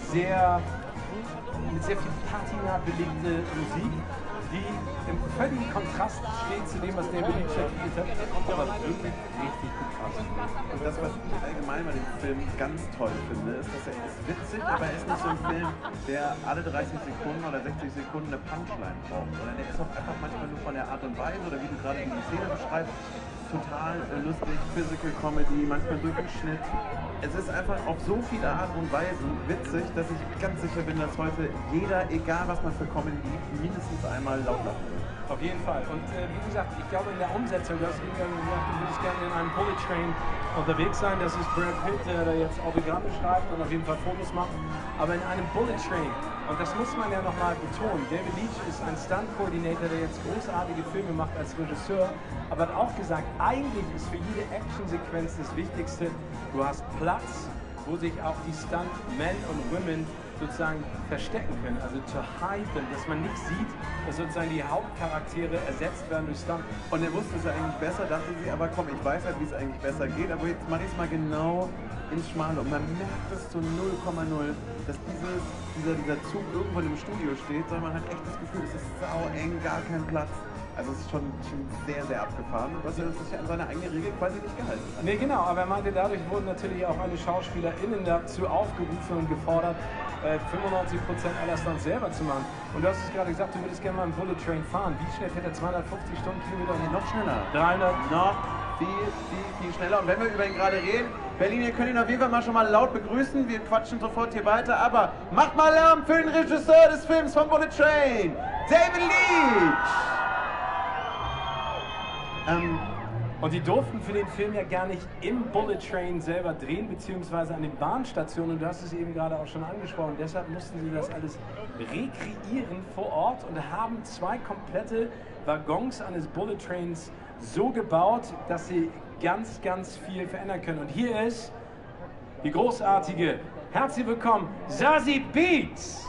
mit sehr viel Patina belegte Musik, die im völligen Kontrast steht zu dem, was David Leitch gespielt hat, aber wirklich richtig gut passt. Und das, was ich allgemein bei dem Film ganz toll finde, ist, dass er ist witzig, aber er ist nicht so ein Film, der alle 30 Sekunden oder 60 Sekunden eine Punchline braucht, sondern der ist auch einfach manchmal nur von der Art und Weise oder wie du gerade die Szene beschreibst, total lustig, Physical Comedy, manchmal durch den Schnitt. Es ist einfach auf so viele Art und Weisen witzig, dass ich ganz sicher bin, dass heute jeder, egal was man für Comedy liebt, mindestens einmal laut lachen will. Auf jeden Fall. Und wie gesagt, ich glaube in der Umsetzung, du hast eben gesagt, du würdest gerne in einem Bullet Train unterwegs sein. Das ist Brad Pitt, der jetzt Autogramme schreibt und auf jeden Fall Fotos macht. Aber in einem Bullet Train, und das muss man ja nochmal betonen, David Leitch ist ein Stunt-Coordinator, der jetzt großartige Filme macht als Regisseur, aber hat auch gesagt, eigentlich ist für jede Actionsequenz das Wichtigste, du hast Platz, wo sich auch die Stunt-Men und Women sozusagen verstecken können, also to hide them, dass man nicht sieht, dass sozusagen die Hauptcharaktere ersetzt werden durch Stunt. Und er wusste es ja eigentlich besser, dachte sie, aber komm, ich weiß halt, wie es eigentlich besser geht, aber jetzt mache ich es mal genau ins Schmale und man merkt es zu 0,0, dass dieser Zug irgendwo im Studio steht, sondern man hat echt das Gefühl, es ist sau eng, gar kein Platz. Also es ist schon sehr, sehr abgefahren, was er sich an seine eigene Regel quasi nicht gehalten hat. Nee, genau, aber er meinte, dadurch wurden natürlich auch alle SchauspielerInnen dazu aufgerufen und gefordert, 95% aller Stunts selber zu machen. Und du hast es gerade gesagt, du würdest gerne mal einen Bullet Train fahren. Wie schnell fährt er? 250 Stundenkilometer? Nee, noch schneller. 300? Noch viel schneller. Und wenn wir über ihn gerade reden, Berlin, ihr könnt ihn auf jeden Fall mal schon mal laut begrüßen. Wir quatschen sofort hier weiter, aber macht mal Lärm für den Regisseur des Films von Bullet Train, David Leitch! Und die durften für den Film ja gar nicht im Bullet Train selber drehen, beziehungsweise an den Bahnstationen. Und du hast es eben gerade auch schon angesprochen. Deshalb mussten sie das alles rekreieren vor Ort und haben 2 komplette Waggons eines Bullet Trains so gebaut, dass sie ganz, ganz viel verändern können. Und hier ist die großartige, herzlich willkommen, Zazie Beetz!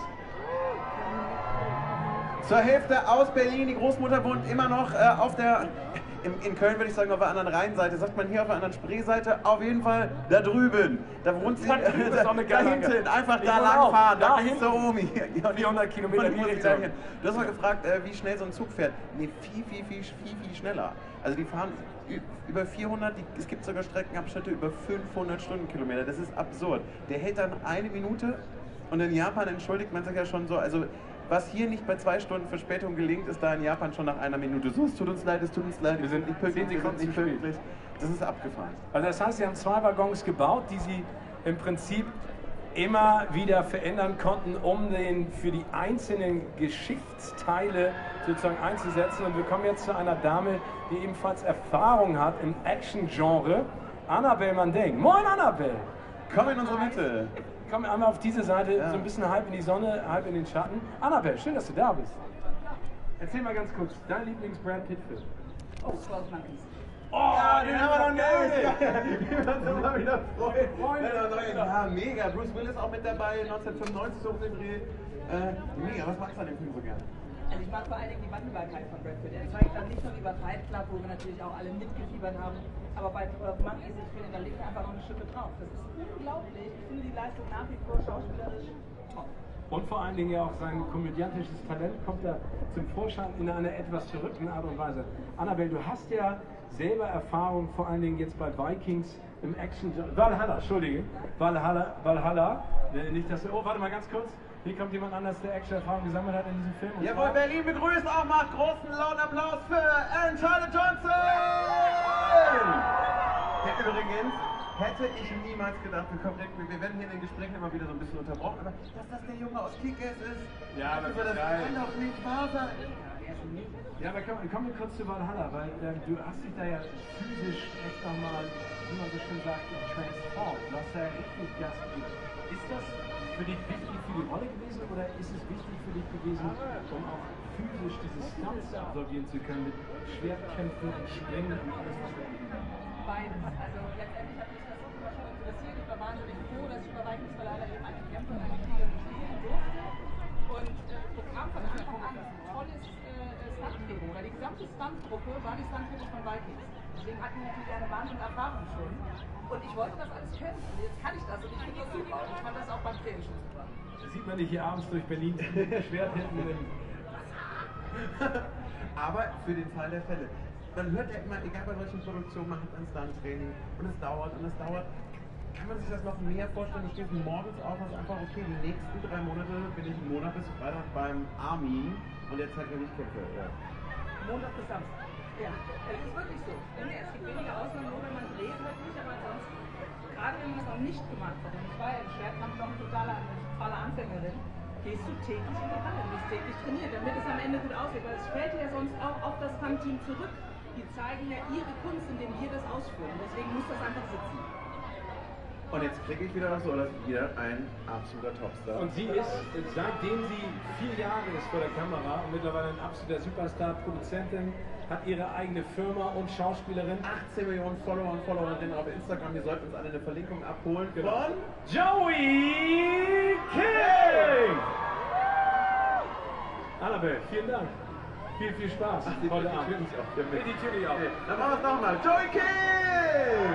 Zur Hälfte aus Berlin, die Großmutter wohnt immer noch in Köln würde ich sagen, auf der anderen Rheinseite. Sagt man hier auf der anderen Spreeseite? Auf jeden Fall da drüben. Da wohnt sie. Da hinten. Einfach da lang fahren. Da ist der Omi. 400 Kilometer in die Richtung. Du hast mal gefragt, wie schnell so ein Zug fährt. Nee, viel schneller. Also die fahren über 400, es gibt sogar Streckenabschnitte über 500 Stundenkilometer. Das ist absurd. Der hält dann 1 Minute und in Japan entschuldigt man sich ja schon so. Also was hier nicht bei 2 Stunden Verspätung gelingt, ist da in Japan schon nach 1 Minute. So, es tut uns leid, wir sind nicht pünktlich, Das ist abgefahren. Also das heißt, sie haben 2 Waggons gebaut, die sie im Prinzip immer wieder verändern konnten, um den für die einzelnen Geschichtsteile sozusagen einzusetzen. Und wir kommen jetzt zu einer Dame, die ebenfalls Erfahrung hat im Action-Genre, Annabelle Mandeng. Moin Annabelle! Komm in unsere Mitte! Komm einmal auf diese Seite, so ein bisschen halb in die Sonne, halb in den Schatten. Annabelle, schön, dass du da bist. Erzähl mal ganz kurz, dein Lieblings-Brad Pitt-Film? Oh, 12 Monkeys. Oh, ja, den haben wir noch nicht! Wir werden uns mal wieder freuen. Ja, mega. Bruce Willis auch mit dabei, 1995 so um den Dreh. Mega, was magst du an dem Film so gerne? Also ich mag vor allen Dingen die Wandelbarkeit von Brad Pitt. Er zeigt dann nicht nur über Fight Club, wo wir natürlich auch alle mitgefiebert haben, aber bei 12 Monkeys, ich finde, da liegt einfach noch eine Schippe drauf. Das ist unglaublich. Ich finde die Leistung nach wie vor schauspielerisch top. Und vor allen Dingen ja auch sein komödiantisches Talent kommt da zum Vorschein in einer etwas verrückten Art und Weise. Annabelle, du hast ja selber Erfahrung, vor allen Dingen jetzt bei Vikings im Action... Valhalla, Entschuldige. Valhalla. Nicht, dass... Oh, warte mal ganz kurz. Hier kommt jemand anders, der Action-Erfahrung gesammelt hat in diesem Film. Jawohl, Berlin begrüßt auch mal großen lauten Applaus für Aaron Tyler Johnson! Der übrigens, hätte ich niemals gedacht, wir werden hier in den Gesprächen immer wieder so ein bisschen unterbrochen, aber dass das der Junge aus Kick-Ass ist, ja, das kann doch nicht wahr sein. Ja, aber kommen wir kurz zu Valhalla, weil du hast dich da ja physisch echt nochmal, wie man so schön sagt, transformed. Du hast da ja richtig Gas gegeben. Ist das für dich wichtig für die Rolle gewesen oder ist es wichtig für dich gewesen, um auch physisch diese Stunts absolvieren zu können mit Schwertkämpfen und Springen und alles, was da liegt? Beides. Also letztendlich hat mich das so schon interessiert. Ich war wahnsinnig froh, dass ich bei Vikings Valhalla eben eine Kämpfer und eine Kriegerin spielen durfte. Und das Programm von Anfang an ein tolles Stunttraining, weil die gesamte Stuntgruppe war die Stunttraining von Vikings. Deswegen hatten wir natürlich eine wahnsinnige Erfahrung schon. Und ich wollte das alles können. Und jetzt kann ich das und ich finde das super. Und ich fand das auch beim Training schon super. Das sieht man nicht hier abends durch Berlin Schwert hinten. Aber für den Fall der Fälle. Man hört ja immer, egal bei solchen Produktionen, man hat ein Stunt-Training und es dauert und es dauert. Kann man sich das noch mehr vorstellen? Ich stehe morgens auf und einfach, okay, die nächsten 3 Monate bin ich im Monat bis Freitag beim Armin und der zeigt mir nicht Kämpfe. Ja. Montag bis Samstag. Ja, es ist wirklich so. Es gibt wenige Ausnahmen, nur wenn man dreht, halt nicht, aber ansonsten, gerade wenn man es noch nicht gemacht hat, und ich war ja im Schwertkampf noch eine totale Anfängerin, gehst du täglich in die Halle, du bist täglich trainiert, damit es am Ende gut aussieht, weil es fällt ja sonst auch auf das Kampfteam zurück. Die zeigen ja ihre Kunst, indem wir das ausführen. Deswegen muss das einfach sitzen. Und jetzt kriege ich wieder so, dass wieder ein absoluter Topstar. Und sie ist, seitdem sie 4 Jahre ist vor der Kamera und mittlerweile ein absoluter Superstar, Produzentin, hat ihre eigene Firma und Schauspielerin. 18 Millionen Follower und Followerinnen auf Instagram. Wir sollten uns alle eine Verlinkung abholen von Joey King! Annabelle, vielen Dank. Viel Spaß heute Abend. Die Tür nicht auf. Dann machen wir es nochmal. Joey King!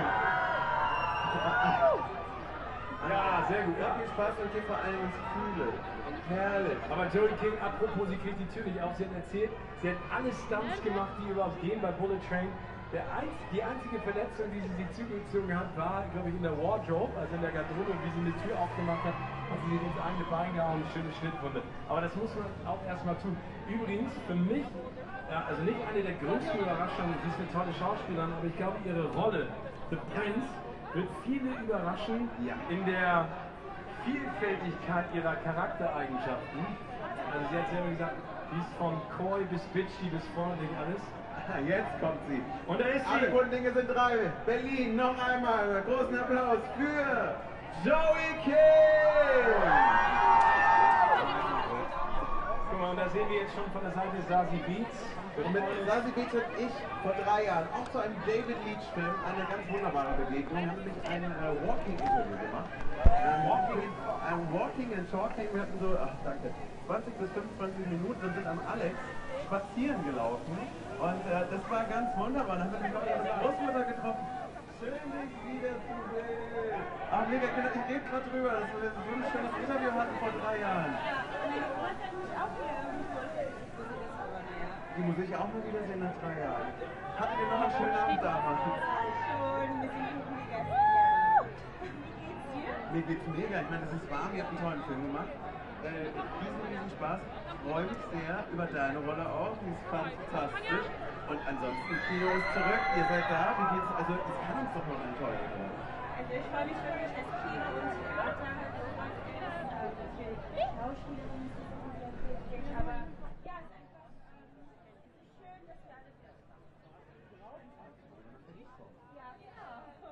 Ja, sehr gut. Ja, viel Spaß und hier vor allem ins Kühle. Herrlich. Aber Joey King, apropos, sie kriegt die Tür nicht auf. Sie hat erzählt, sie hat alle Stunts gemacht, die überhaupt gehen bei Bullet Train. Die einzige Verletzung, die sie sich zugezogen hat, war, glaube ich, in der Wardrobe, also in der Garderobe, wie sie eine Tür aufgemacht hat, hat sie sich ins eigene Bein gehauen, eine schöne Schnittwunde. Aber das muss man auch erstmal tun. Übrigens, für mich, also nicht eine der größten Überraschungen, sie ist eine tolle Schauspielerin, aber ich glaube, ihre Rolle, The Prince, wird viele überraschen in der Vielfältigkeit ihrer Charaktereigenschaften. Also sie hat selber gesagt, die ist von coy bis bitchy bis freundlich alles. Jetzt kommt sie. Und da ist sie. Alle guten Dinge sind 3. Berlin, noch einmal. Großen Applaus für Joey King! Guck mal, und da sehen wir jetzt schon von der Seite Zazie Beetz. Und mit Zazie Beetz habe ich vor 3 Jahren auch zu einem David Leitch-Film eine ganz wunderbare Begegnung. Wir haben nämlich ein Walking-Interview gemacht. Ein Walking and Talking. Wir hatten so, 20 bis 25 Minuten und sind am Alex spazieren gelaufen. Und das war ganz wunderbar. Dann haben wir noch ihre Großmutter getroffen. Schön, dich wiederzusehen. Ach, mega, ich rede gerade drüber, dass wir so ein schönes Interview hatten vor 3 Jahren. Die muss ich auch mal wiedersehen nach 3 Jahren. Hattet ihr noch einen schönen Abend damals? Ja, schon. Wir sind gut gegessen. Wie geht's dir? Mir geht's mega. Ich meine, es ist warm, ihr habt einen tollen Film gemacht. Riesen Spaß. Freue mich sehr über deine Rolle auch. Die ist fantastisch. Und ansonsten, Kino ist zurück. Ihr seid da. Wie geht's? Also, es kann uns doch noch enttäuschen. Also, ich freue mich wirklich, dass Kino und Theater halt so was ist. Dass wir Schauspielerinnen sind. Aber ja, es ist einfach schön, dass wir alle wieder ja, genau.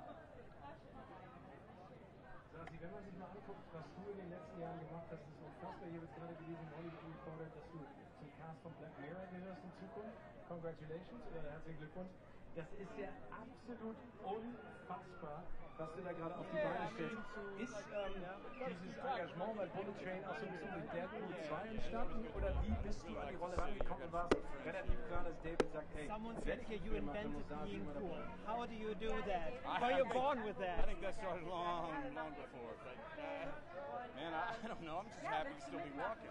Zazie, wenn man sich mal anguckt, was du in den letzten Jahren gemacht hast, ist unfassbar. Hier wird gerade gelesen, Hollywood gefordert, dass du zum Cast von Black Mirror gehörst in Zukunft. Congratulations, herzlichen Glückwunsch. Das ist ja absolut unfassbar, was du da gerade auf die Beine stellst. Ist dieses Engagement bei Bullet Train auch so ein bisschen mit Deadpool 2 entstanden? Oder wie bist du an die Rolle rangekommen und warst relativ klar, dass David sagt, hey, Someone wenn said ich here einen you Film mache, invented muss sagen, being wie man cool. das How do you do that? Were you born with that? I think that started long before. But man, I don't know. I'm just happy to still be walking.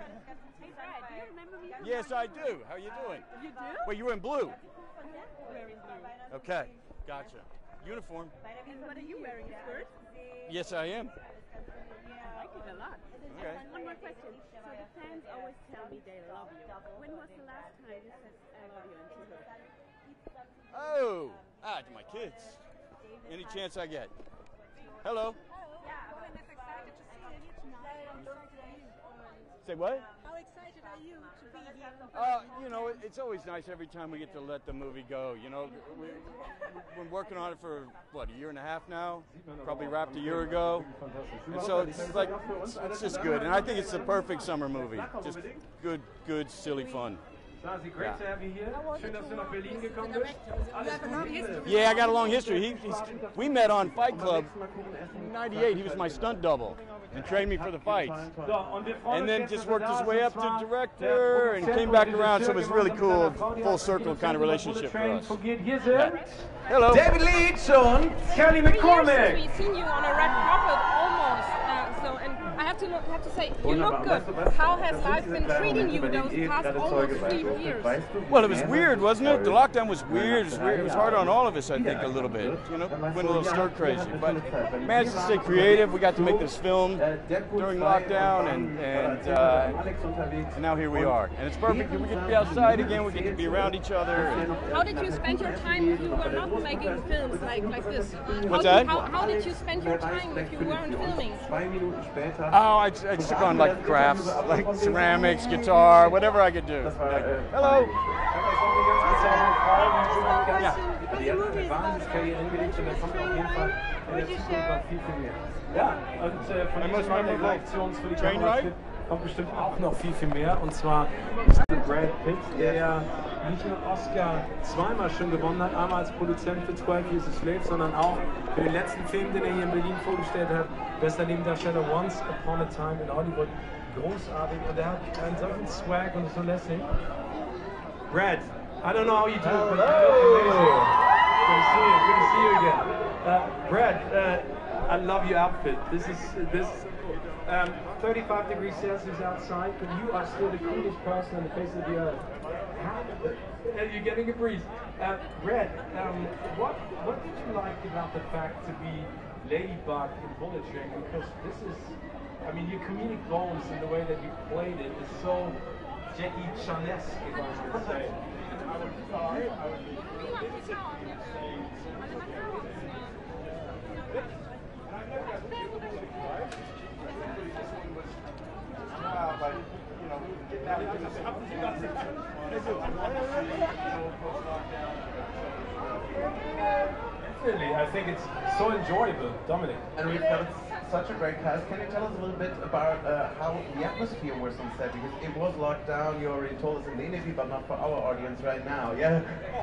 Yes, I do. How you doing? You do? Well, you were in blue. Wearing blue. Okay, gotcha. Uniform. And what are you wearing? A skirt? Yes, I am. I like it a lot. Okay. One more question. So the fans always tell me they love you. When was the last time you said I love you into her? Oh, to my kids. Any chance I get. Hello. Say what? How excited are you to be here? You know, it's always nice every time we get to let the movie go. You know, we've been working on it for, what, a year and a half now? Probably wrapped a year ago. And so it's like, it's just good. And I think it's the perfect summer movie. Just good, silly fun. Sazi, great to have you here. Schön, dass du nach Berlin gekommen bist. Yeah, I got a long history. We met on Fight Club in '98. He was my stunt double and trained me for the fights. And then just worked his way up to director and came back around, so it was really cool, full circle kind of relationship for us. Yeah. Hello. David Leitch und Kelly McCormick. We've seen you on a red carpet almost, and I have to say, you look good. How has life been treating you those past almost 3 years? Well, it was weird, wasn't it? The lockdown was weird. It was hard on all of us, I think, a little bit. You know, went a little stir crazy, but managed to stay creative. We got to make this film during lockdown, and now here we are. And it's perfect. We get to be outside again. We get to be around each other. How did you spend your time if you were not making films like this? What's that? How did you spend your time if you weren't filming? Oh, I took on like crafts, like ceramics, guitar, whatever I could do. Hello. Ja, und von diesem Reaktions für die Kamera kommt bestimmt auch noch viel mehr. Und zwar Brad Pitt, der ja nicht nur Oscar zweimal schon gewonnen hat, einmal als Produzent für 12 Years a Slave, sondern auch für den letzten Film, den er hier in Berlin vorgestellt hat, bester Nebendarsteller Once Upon a Time in Hollywood. Großartig, und er hat einen solchen Swag und ist so lässig. Brad, I don't know how you do it, but you look amazing. Good to see you again. Brad, I love your outfit. This 35 degrees Celsius outside, but you are still the coolest person on the face of the earth. You're getting a breeze. Brad, what did you like about the fact to be Ladybug in Bullet Train? Because this is, I mean, your comedic bones and the way that you played it is so Jackie Chan-esque, if I would say. But, you know, getting out into the Definitely, I think it's so enjoyable, Dominic. And we've got such a great cast. Can you tell us a little bit about how the atmosphere was on set? Because it was locked down, you already told us in the interview, but not for our audience right now, yeah?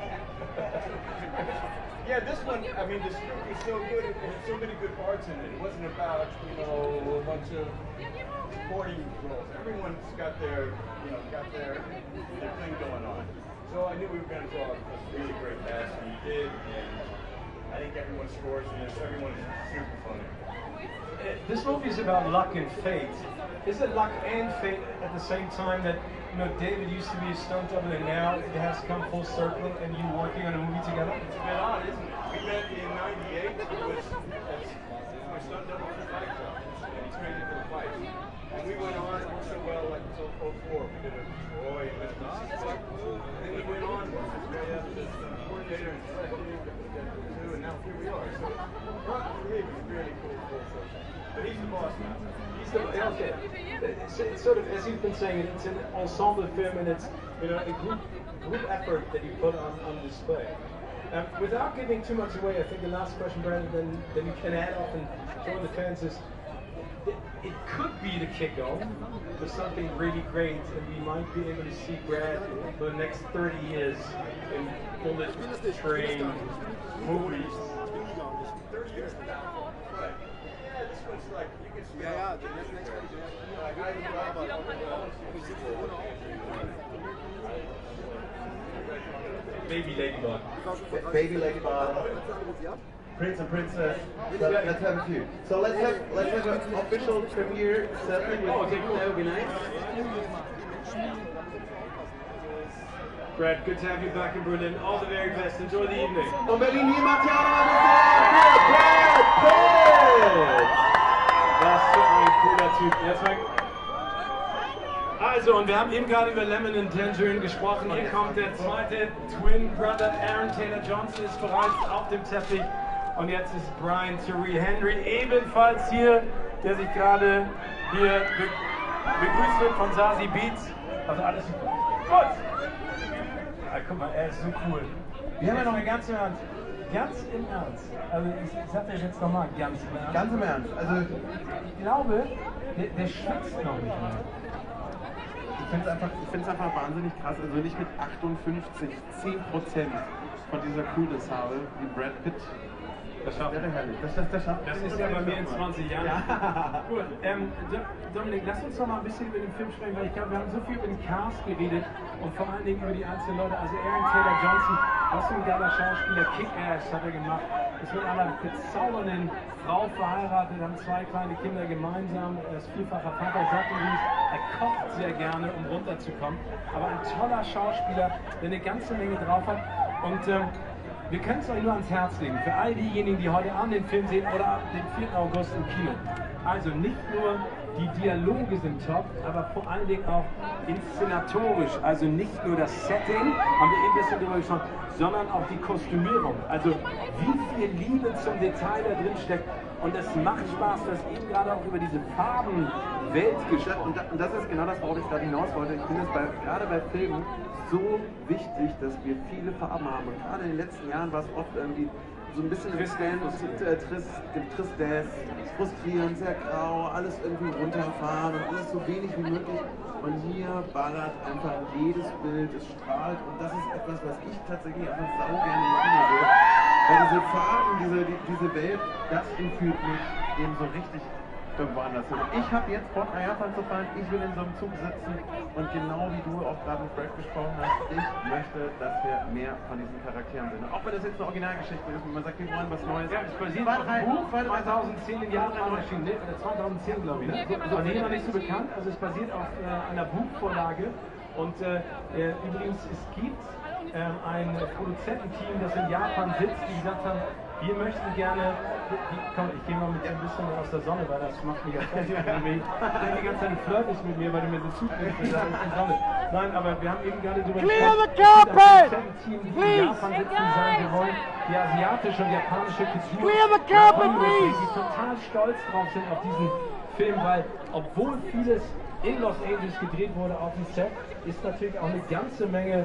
Yeah, this one, I mean, the script was so good, it had so many good parts in it. It wasn't about, you know, a bunch of supporting roles. Everyone's got their thing going on. So I knew we were going to draw a really great cast, and we did, and I think everyone scores in this. Everyone is super funny. This movie is about luck and fate. Is it luck and fate at the same time that, you know, David used to be a stunt double and now it has come full circle and you working on a movie together? It's a bit odd, isn't it? We met in '98. It was my stunt double for Fight Club, and he trained for the fight. And we went on, it worked so well, like until '04. We did a Troy and then we went on, worked his way up as coordinator and director, and now here we are. So for me, it was really cool full circle. But he's the boss now. Okay. It's sort of, as you've been saying, it's an ensemble film and it's, you know, a group effort that you put on display. Without giving too much away, I think the last question, Brandon, then you can add off and join the fans is, it could be the the kick-off to something really great, and we might be able to see Brad for the next 30 years in bullet train movies. 30 years from now. Right. Yeah, this one's like, you can see Baby Ladybug. Baby Ladybug. Prince and Princess. So let's have a few. So let's have an official premiere ceremony with people. That would be nice. Brad, good to have you back in Berlin. All the very best. Enjoy the evening. Und Berlin, hier macht ja auch noch Brad Pitt! Was für ein cooler Typ. Jetzt mal. Also, und wir haben eben gerade über Lemon and Tangerine gesprochen. Hier kommt der zweite Twin Brother. Aaron Taylor Johnson ist bereits auf dem Teppich. Und jetzt ist Brian Tyree Henry ebenfalls hier, der sich gerade hier begrüßt wird von Zazie Beetz. Also alles super. Gut! Ja, guck mal, er ist so cool. Wir haben ja noch eine ganz im Ernst. Ganz im Ernst. Also ich sag dir jetzt nochmal, ganz im Ernst. Ganz im Ernst. Also ich glaube, der schwitzt noch nicht mehr. Ich finde es einfach wahnsinnig krass. Also nicht mit 58, 10% von dieser Coolness habe, wie Brad Pitt. Das schafft er. Das ist ja bei mir in 20 Jahren. Ja. Gut. Dominik, lass uns noch mal ein bisschen über den Film sprechen, weil ich glaube, wir haben so viel über den Cast geredet und vor allen Dingen über die einzelnen Leute. Also Aaron Taylor Johnson, was für ein geiler Schauspieler, Kick-Ass hat er gemacht. Ist mit einer bezaubernden Frau verheiratet, haben 2 kleine Kinder gemeinsam. Er ist vielfacher Vater, sagt übrigens, er kocht sehr gerne, um runterzukommen. Aber ein toller Schauspieler, der eine ganze Menge drauf hat. Und wir können es euch nur ans Herz legen, für all diejenigen, die heute Abend den Film sehen oder ab dem 4. August im Kino. Also nicht nur die Dialoge sind top, aber vor allen Dingen auch inszenatorisch. Also nicht nur das Setting, haben wir eben ein bisschen drüber gesprochen, sondern auch die Kostümierung. Also wie viel Liebe zum Detail da drin steckt. Und es macht Spaß, dass eben gerade auch über diese Farbenwelt gesprochen. Und das ist genau das, worauf ich gerade hinaus wollte. Ich finde es gerade bei Filmen so wichtig, dass wir viele Farben haben. Und gerade in den letzten Jahren war es oft irgendwie so ein bisschen Tristesse, frustrierend, sehr grau, alles irgendwie runterfahren und alles so wenig wie möglich. Und hier ballert einfach jedes Bild, es strahlt. Und das ist etwas, was ich tatsächlich einfach sau gerne im Kino sehe. Weil diese Farben, diese Welt, das entführt mich eben so richtig irgendwo anders hin. Ich habe jetzt Bock, nach Japan zu fahren, ich will in so einem Zug sitzen und genau wie du auch gerade mit Brad gesprochen hast, ich möchte, dass wir mehr von diesen Charakteren sehen. Auch wenn das jetzt eine Originalgeschichte ist und man sagt, wir wollen was Neues. Ja, es basiert auf dem Buch 2010 in Japan erschienen, ne? 2010 glaube ich, ne? Also hier noch nicht so bekannt, also es basiert auf einer Buchvorlage und übrigens, es gibt ein Produzententeam, das in Japan sitzt, die gesagt haben, wir möchten gerne, komm, ich gehe mal mit dir ein bisschen aus der Sonne, weil das macht mich ja fertig irgendwie. Die ganze Zeit flirtest mit mir, weil du mir so zukriegst, in die Sonne. Nein, aber wir haben eben gerade darüber gesprochen, das Team, die in Japan sitzen, die sagen, wir wollen die asiatische und japanische Kultur, die total stolz drauf sind auf diesen Film, weil obwohl vieles in Los Angeles gedreht wurde auf dem Set, ist natürlich auch eine ganze Menge.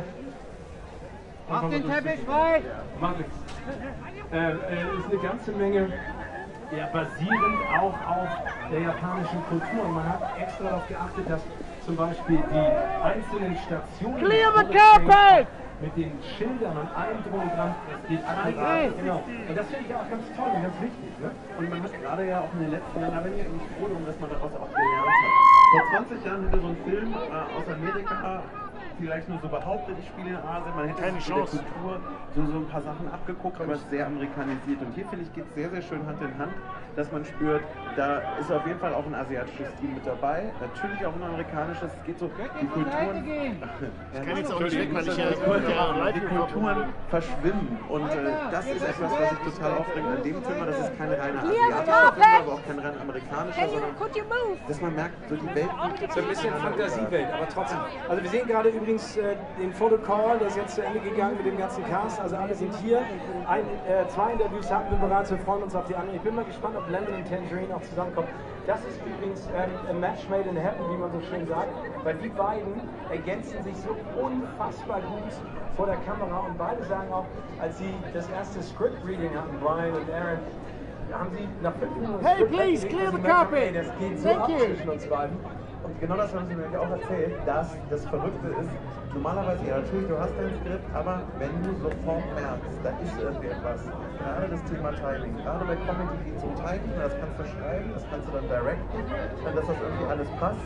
Mach den Teppich frei! Mach nichts. Ist eine ganze Menge basierend auch auf der japanischen Kultur. Und man hat extra darauf geachtet, dass zum Beispiel die einzelnen Stationen mit den Schildern und allem drum und dran genau. Und das finde ich auch ganz toll und ganz wichtig. Ne? Und man hat gerade ja auch in den letzten Jahren, da bin ich eigentlich froh darum, dass man daraus auch gelernt hat. Vor 20 Jahren hätte so ein Film aus Amerika vielleicht nur so behauptet, ich spiele in Asien, man hätte sich mit der Kultur so ein paar Sachen abgeguckt, aber es ist sehr amerikanisiert. Und hier finde ich, geht es sehr, sehr schön Hand in Hand, dass man spürt, da ist auf jeden Fall auch ein asiatisches Stil mit dabei, natürlich auch ein amerikanisches, es geht so, die Kulturen, die Kulturen verschwimmen und das ist etwas, was ich total aufbringe an dem Film, das ist kein reiner asiatischer Film, aber auch kein rein amerikanischer, sondern dass man merkt, so die Welt so ein bisschen Fantasiewelt, aber trotzdem. Also wir sehen gerade übrigens den Fotocall, der ist jetzt zu Ende gegangen mit dem ganzen Cast, also alle sind hier. 2 Interviews hatten wir bereits, wir freuen uns auf die anderen. Ich bin mal gespannt, ob Lemon und Tangerine auch zusammenkommen. Das ist übrigens a match made in heaven, wie man so schön sagt, weil die beiden ergänzen sich so unfassbar gut vor der Kamera und beide sagen auch, als sie das erste Script-Reading hatten, Brian und Aaron, haben sie nach 5 Minuten Hey, please, clear the carpet. Das geht so ab zwischen uns beiden. Und genau das haben sie mir auch erzählt, dass das Verrückte ist, normalerweise, ja natürlich, du hast dein Skript, aber wenn du sofort merkst, da ist irgendwie etwas, gerade das Thema Timing, gerade bei Comedy geht es um Timing, das kannst du schreiben, das kannst du dann directen, dass das irgendwie alles passt.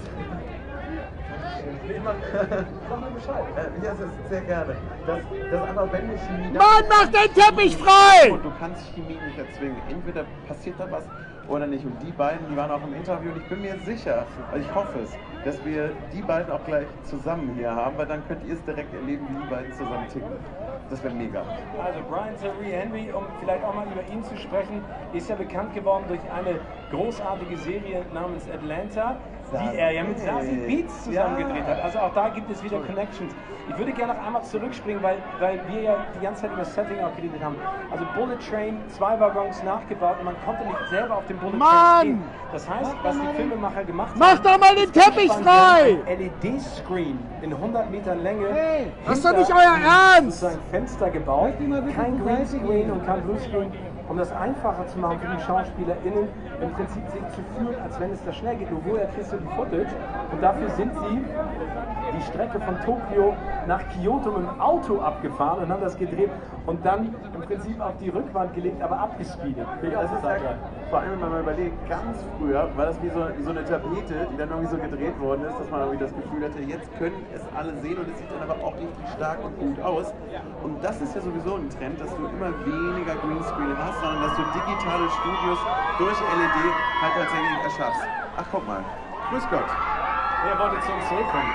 Wie immer, sag mir Bescheid. Ja, das ist sehr gerne. Das einfach, wenn die Chemie... Mann, mach den Teppich frei! Und du kannst Chemie nicht erzwingen. Entweder passiert da was oder nicht. Und die beiden, die waren auch im Interview und ich bin mir sicher, also ich hoffe es, dass wir die beiden auch gleich zusammen hier haben, weil dann könnt ihr es direkt erleben, wie die beiden zusammen ticken. Das wäre mega. Also Brian Tyree Henry, um vielleicht auch mal über ihn zu sprechen, ist ja bekannt geworden durch eine großartige Serie namens Atlanta, die er ja mit Zazie Beetz zusammen gedreht hat. Also auch da gibt es wieder Connections. Ich würde gerne noch einmal zurückspringen, weil wir ja die ganze Zeit über das Setting auch geredet haben. Also Bullet Train, 2 Waggons nachgebaut und man konnte nicht selber auf dem Bullet Train stehen. Das heißt, was die Filmemacher gemacht haben... Mach doch mal den Teppich frei! Ein LED-Screen in 100 Metern Länge. Hey, hast du nicht euer Ernst? Ein Fenster gebaut, kein Greenscreen und kein Bluescreen, um das einfacher zu machen für die SchauspielerInnen, im Prinzip sich zu fühlen, als wenn es da schnell geht. Nur woher kriegst du die Footage? Und dafür sind sie die Strecke von Tokio nach Kyoto mit dem Auto abgefahren und haben das gedreht und dann im Prinzip auf die Rückwand gelegt, aber abgespeedet. Das ist ja, vor allem, wenn man mal überlegt, ganz früher war das wie so eine Tapete, die dann irgendwie so gedreht worden ist, dass man irgendwie das Gefühl hatte, jetzt können es alle sehen und es sieht dann aber auch richtig stark und gut aus. Und das ist ja sowieso ein Trend, dass du immer weniger Greenscreen hast, sondern dass du digitale Studios durch LED halt tatsächlich erschaffst. Ach, guck mal. Grüß Gott. Wer wollte zu uns zurückkommen?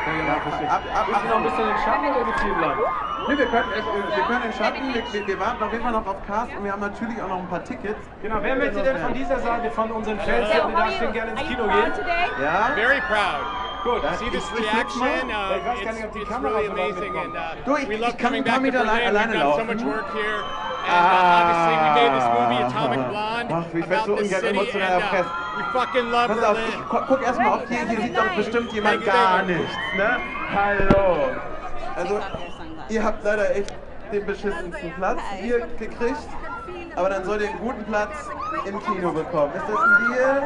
Müssen wir noch ein bisschen in den Schatten oder wie viel bleiben? Nee, wir können in Schatten, wir warten auf jeden Fall noch auf Cast und wir haben natürlich auch noch ein paar Tickets. Genau, wer möchte denn von dieser Seite, von unseren Fans, die gerne ins Kino gehen? Ja? Very proud. Gut. See this reaction, it's really amazing, and we love coming back to Berlin. We've done so much work here, and obviously we made this movie Atomic Blonde about the city, and we fucking love Pass auf, Berlin. guck erstmal auf hier sieht doch bestimmt jemand gar nichts, ne? Hallo! Also, ihr habt leider echt den beschissensten Platz hier gekriegt, aber dann sollt ihr einen guten Platz im Kino bekommen. Ist das ein Deal?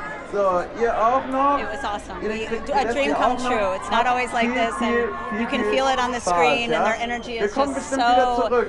So, ihr auch noch? It was awesome. A dream come true. It's not always like this, and you can feel it on the screen, and their energy is just so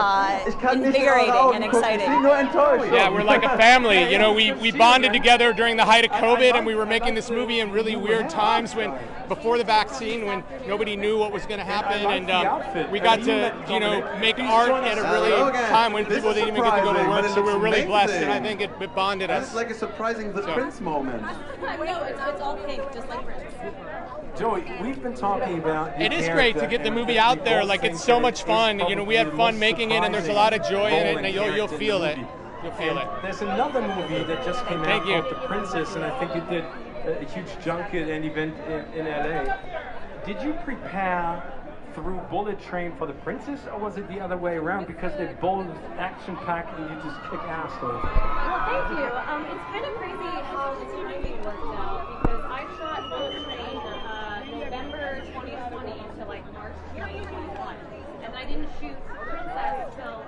invigorating and exciting. Yeah, we're like a family. You know, we bonded together during the height of COVID, and we were making this movie in really weird times before the vaccine, when nobody knew what was going to happen, and we got to, make art at a really time when people didn't even get to go to work, so we're really blessed, and I think it bonded us. It's like a surprising The Prince moment. No, it's all pink, just like Prince. Joey, we've been talking about... It is great to get the movie out there. Like, it's so much fun. We had fun making it, and there's a lot of joy in it, and you'll feel it. You'll feel it. There's another movie that just came out called The Princess, and I think you did a huge junket and event in LA. Did you prepare through Bullet Train for The Princess, or was it the other way around because they're both action-packed and you just kick ass those? Well, thank you. It's kind of crazy how the timing worked out, because I shot Bullet Train November 2020 to March 2021, and I didn't shoot Princess until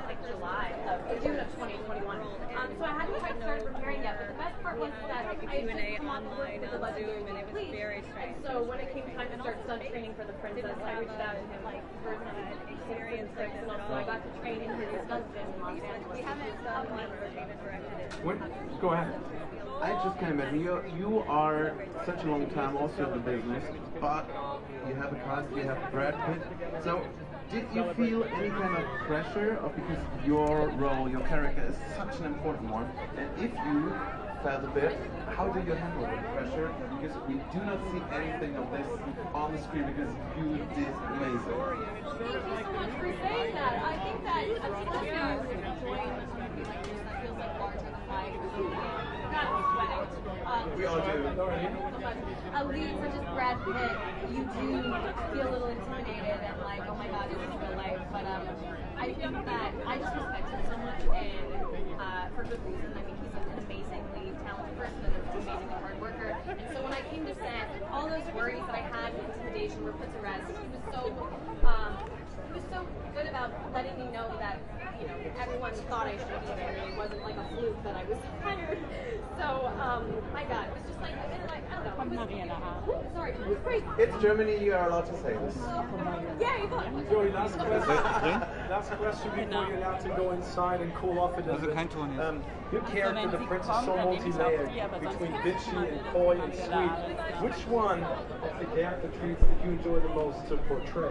June of 2021. So I hadn't quite started preparing yet, but the best part was that I had just come off work with the budget and it was very strange. So when it came time to start stunt training for The Princess, I reached out to him for some experience, and also I got to train in his stunt gym in Los Angeles. We haven't done one where David directed it. Go ahead. I just can't imagine. You are such a long time also in the business, but you have a cast, you have Brad Pitt. So, did you feel any kind of pressure, or because your role, your character is such an important one, and if you felt a bit, how do you handle the pressure? Because we do not see anything of this on the screen, because you did amazing. Thank you so much for saying that. I think that until you're enjoying this movie like this, that feels like larger than life. Not sweating. We all do. Leads such as Brad Pitt, you do feel a little intimidated and like, oh my god, this is real life. But I think that I just respect him so much, and for good reason. I mean, he's an amazingly talented person and an amazingly hard worker. And so when I came to set, all those worries that I had with intimidation were put to rest. He was so good about letting me know that you know, everyone thought I should be there. It wasn't like a fluke that I was hired. So, my God, it was just like, I don't know. Sorry, it was great. It's Germany, you are allowed to say this. Yeah, you thought. Joey, last question before you're allowed to go inside and cool off a little bit. Your character, the prince, is so multi-layered between bitchy and coy and sweet. Which one of the character traits did you enjoy the most to portray?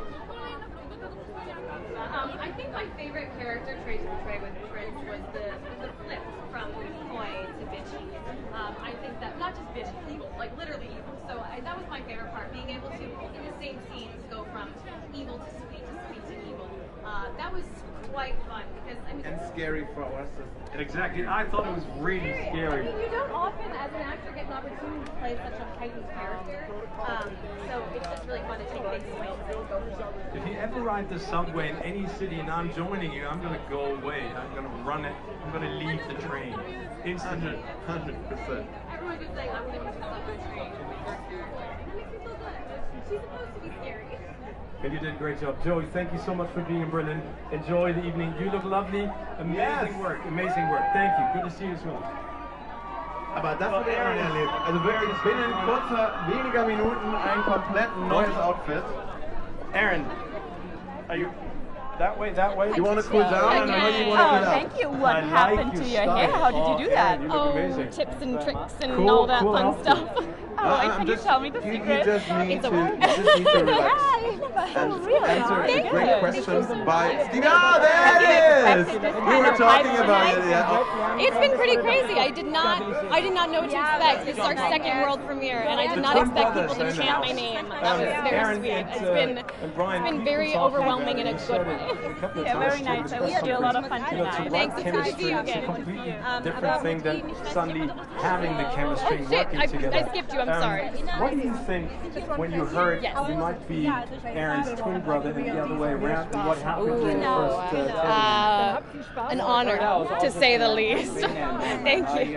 I think my favorite character trait to portray with Prince was the flip from coy to bitchy. I think that, not just bitchy, evil, like literally evil. So that was my favorite part, being able to, in the same scenes, go from evil to sweet to evil. That was quite fun because I mean. And scary for us. Exactly, I thought it was really scary. I mean, you don't often, as an actor, get an opportunity to play such a heightened character. So it's just really fun to take big swings and go for it. If you ever ride the subway in any city and I'm joining you, I'm going to go away. I'm going to run it. I'm going to leave the train. Instantly. 100%. Everyone's just saying, I'm going to use the subway train. That makes me feel good. She's supposed to be scary. And you did a great job. Joey, thank you so much for being in Berlin. Enjoy the evening. You look lovely. Amazing work. Amazing work. Thank you. Good to see you as well. Aber das hat er erlebt. Also wirklich binnen weniger Minuten ein komplett neues Outfit. Aaron, are you that way? You want to cool down? Oh, thank you. What happened to your hair? How did you do that? Amazing. Tips and tricks and all that fun stuff. Can you tell me the secret? You just need to relax. Answer great questions by Steve. Ah, there it is! We were talking about it. Yeah. It's been pretty crazy. I did not know what to expect. It's our second world premiere, and I did not expect people to chant my name. That was very sweet. It's been very overwhelming in a good way. Yeah, very nice. I wish you a lot of fun tonight. Thanks. It's good to see you It's a again. completely different thing than suddenly having the chemistry and working together. I skipped you. I'm sorry. What do you think when you heard you might be Aaron's twin brother and the other way around? And what happened during the first an honor, to say the least. Thank you.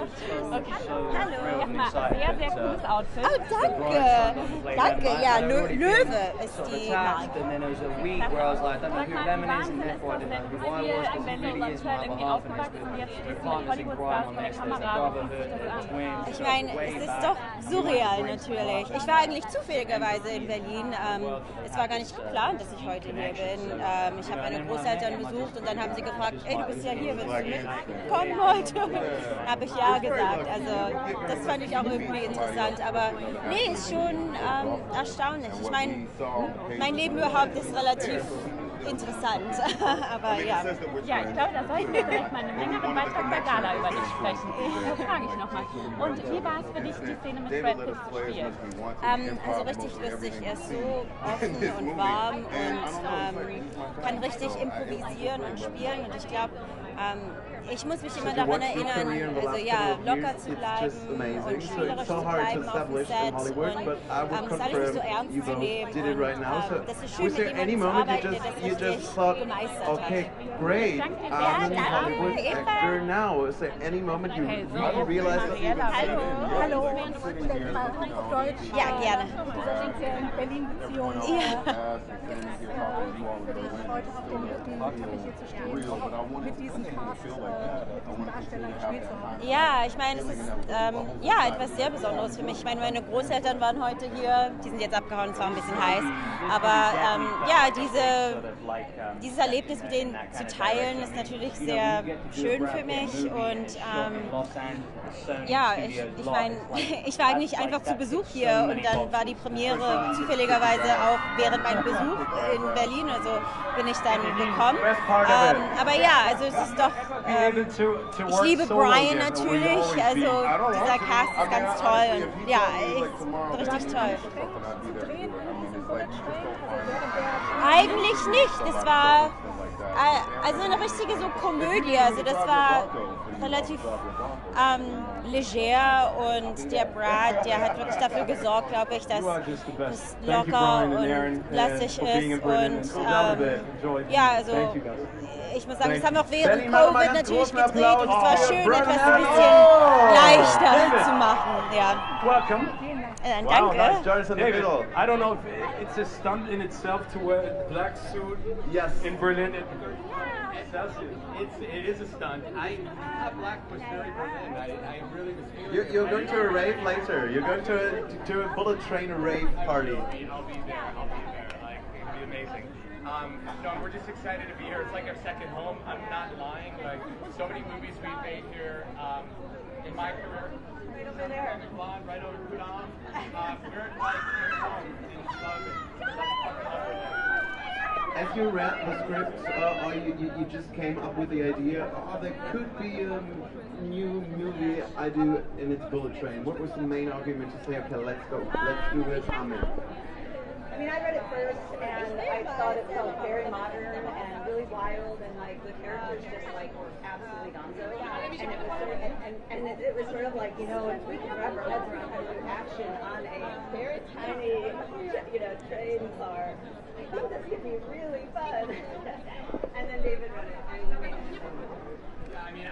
Sehr, sehr cooles Outfit. Oh, danke. Danke. Ja, Löwe ist die Marke. And then there was a week where I was like, I don't know who Lemon is, and therefore I didn't know who I was, because he really is my behalf, and it's the partners in crime on this, there's the brotherhood, the twins. Ich meine, es ist doch surreal natürlich. Ich war eigentlich zufälligerweise in Berlin. Es war gar nicht geplant, dass ich heute hier bin. Ich habe meine Großeltern besucht und dann haben sie gefragt, ey, du bist ja hier, willst du mitkommen heute? Habe ich ja gesagt. Also das fand ich auch irgendwie interessant. Aber nee, ist schon erstaunlich. Ich meine, mein Leben überhaupt ist relativ interessant, aber ja. Ja, ich glaube, da sollten wir vielleicht mal in einem längeren Beitrag bei Gala über dich sprechen. Das frage ich nochmal. Und wie war es für dich, die Szene mit Brad Pitt zu spielen? Also richtig lustig. Er ist so offen und warm und kann richtig improvisieren und spielen. Und ich glaube, ich muss mich immer daran erinnern, also ja, locker zu bleiben und spielerisch zu bleiben auf dem Set und das alles nicht so ernst zu nehmen. Und das ist schön, mit jemandem zu arbeiten, der das richtig gemeistert hat. Okay, great. I'm a Hollywood actor now. Is there any moment you really realize that you Hallo. Ja, gerne. Ja, ich meine, es ist ja etwas sehr Besonderes für mich. Ich meine, meine Großeltern waren heute hier, die sind jetzt abgehauen, es war ein bisschen heiß, aber ja, dieses Erlebnis mit denen zu teilen, ist natürlich sehr schön für mich und ja, ich meine, ich war eigentlich einfach zu Besuch hier und dann war die Premiere zufälligerweise auch während meinem Besuch in Berlin, also bin ich dann gekommen. Aber ja, also es ist doch, ich liebe Brian natürlich, also dieser Cast ist ganz toll und ja, ist richtig toll. Eigentlich nicht, das war also eine richtige so Komödie, also das war relativ leger und der Brad, der hat wirklich dafür gesorgt, glaube ich, dass es locker und lässig ist und ja, also ich muss sagen, das haben wir auch während Covid natürlich gedreht und es war schön, etwas ein bisschen leichter zu machen, ja. Wow, danke. nice. David, I don't know if it's a stunt in itself to wear a black suit in Berlin. Ja, It is a stunt. I thought Black was very Berlin. I really was feeling You're going to a rave later. You're going to a Bullet Train rave party. I'll be there. Like, it'll be amazing. No, we're just excited to be here. It's like our second home. I'm not lying. Like, so many movies we've made here in my career. Right over there. Blonde, right over Kudam. We're like home in love As you read the script, or you just came up with the idea, there could be a new movie I do in its Bullet Train. What was the main argument to say, okay, let's go, let's do this, I'm in? I mean, I read it first, and I thought it felt very modern and really wild, and like the characters just like were absolutely gonzo. And it was sort of, and it was sort of like, you know, if we can wrap our heads around how to do action on a very tiny, train car, I think this could be really fun. And then David wrote it, and we made it. I mean,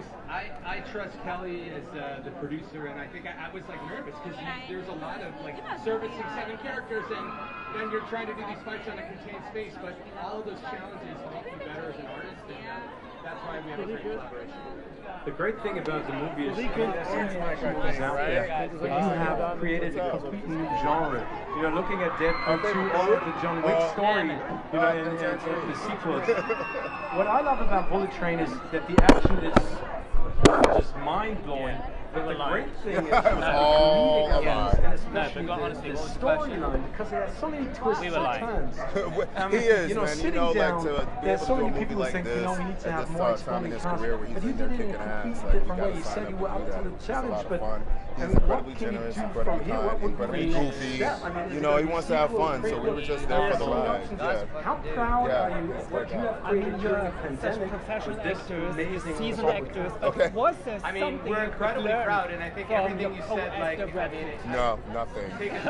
I trust Kelly as the producer, and I think I was like nervous because there's a lot of like servicing 7 characters, and then you're trying to do these fights on a contained space, but all of those challenges make you better as an artist, and that's why we have a great collaboration. The great thing about the movie is out there, but you have created a complete new genre. You know, looking at Deadpool 2 or the John Wick story, you know, and the sequels. What I love about Bullet Train is that the action is just mind-blowing. But the great thing is the comedic elements, and especially the storyline, because there are so many twists and turns. He is, you know, man. sitting down, there's so many people who think, you know, we need to have more expanding cast, but you did it in a completely different way. You said you were up to the challenge, but he's incredibly generous, incredibly kind, incredibly goofy. You know, he wants to have fun, so we were just there for the ride. How proud are you of what you have created during the pandemic? Professional actors, seasoned actors. Okay. Was there I mean, something we're you could incredibly learn proud, and I think everything you said, like, I mean, no, nothing.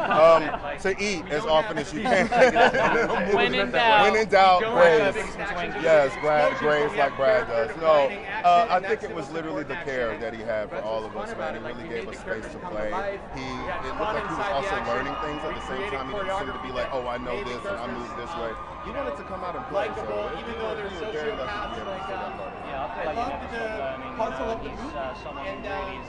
To eat as often as you can. When in doubt. When in doubt, Grace. Yes, Grace like Brad does. No, I think it was literally the care that he had for all of us, man. He really gave us space to play. It looked like he was also learning things at the same time. He didn't seem to be like, oh, I know this and I move this way. He wanted to come out and play, so even though there's sociopaths like I love the puzzle of the group, and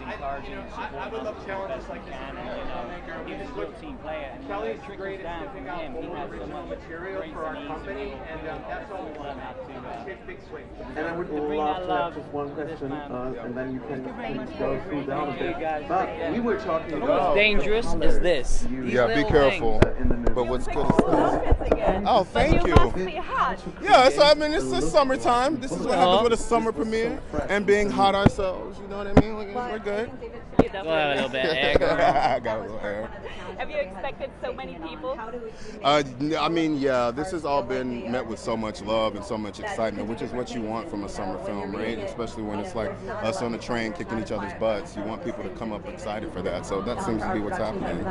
I would love challenges like this. He's a real team player. Kelly's great at sniffing out more original material for our company, and that's all we want to take big swings. And I would love to have just one question, and then you can go through down a bit. But we were talking about what's dangerous is this. Yeah, be careful. But what's good is this. Oh, thank you. Yeah, so I mean, it's summertime. This is what happens with a summer premiere and being hot ourselves. You know what I mean? We're good. Got a little bit of air going on. I got a little air. Have you expected so many people? I mean, yeah, this has all been met with so much love and so much excitement, which is what you want from a summer film, right? Especially when it's like us on the train kicking each other's butts. You want people to come up excited for that. So that seems to be what's happening.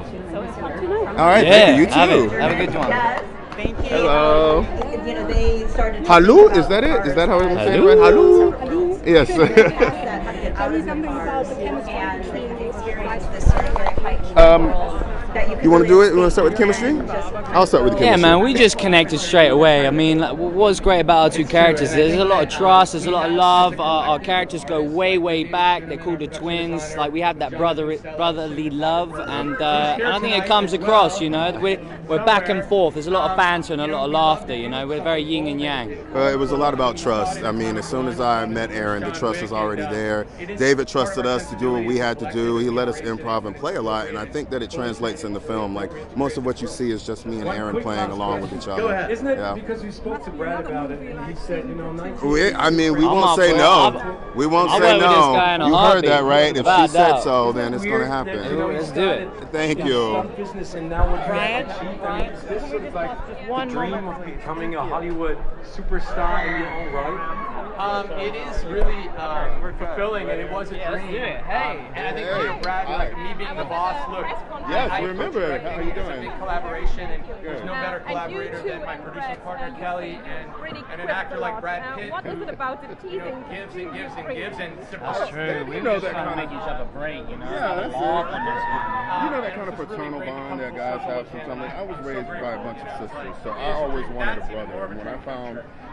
All right, thank you. You too. Have a good one. Thank you. Hello. You know, they started. Hello? Is that it? Is that how I'm saying it right? Hello? Yes. Tell me something about the chemistry between the experience this sort of very high you want to do it? You want to start with chemistry? I'll start with the chemistry. Yeah, man, we just connected straight away. I mean, what's great about our two characters, there's a lot of trust, there's a lot of love. Our characters go way, way back. They're called the twins. Like, we have that brotherly love, and I think it comes across, you know. We're back and forth. There's a lot of banter and a lot of laughter, you know. We're very yin and yang. It was a lot about trust. I mean, as soon as I met Aaron, the trust was already there. David trusted us to do what we had to do. He let us improv and play a lot, and I think that it translates in the film. Like, most of what you see is just me and Aaron playing along with each other. Go ahead. Isn't it because you spoke to Brad about it and he said, you know, 19... we won't say no. We won't say no. You heard that, right? If she said so, then it's going to happen. Let's do it. Thank you. Business, and now what Brian, is this sort of like the dream of becoming a Hollywood superstar in your own right? It is really fulfilling, and it was a dream. Let's do it. Hey. And I think Brad, like me being the boss, look. Yes, remember. How are you doing? It's a big collaboration, and there's no better collaborator than my producing partner Kelly and an actor like Brad Pitt. What is it about the teasing? Gives and gives and gives, and that's true. We know that kind of make each other break, you know. Yeah, that's it. You know that kind of fraternal bond that guys have sometimes. I was raised by a bunch of sisters, so I always wanted a brother. And when I found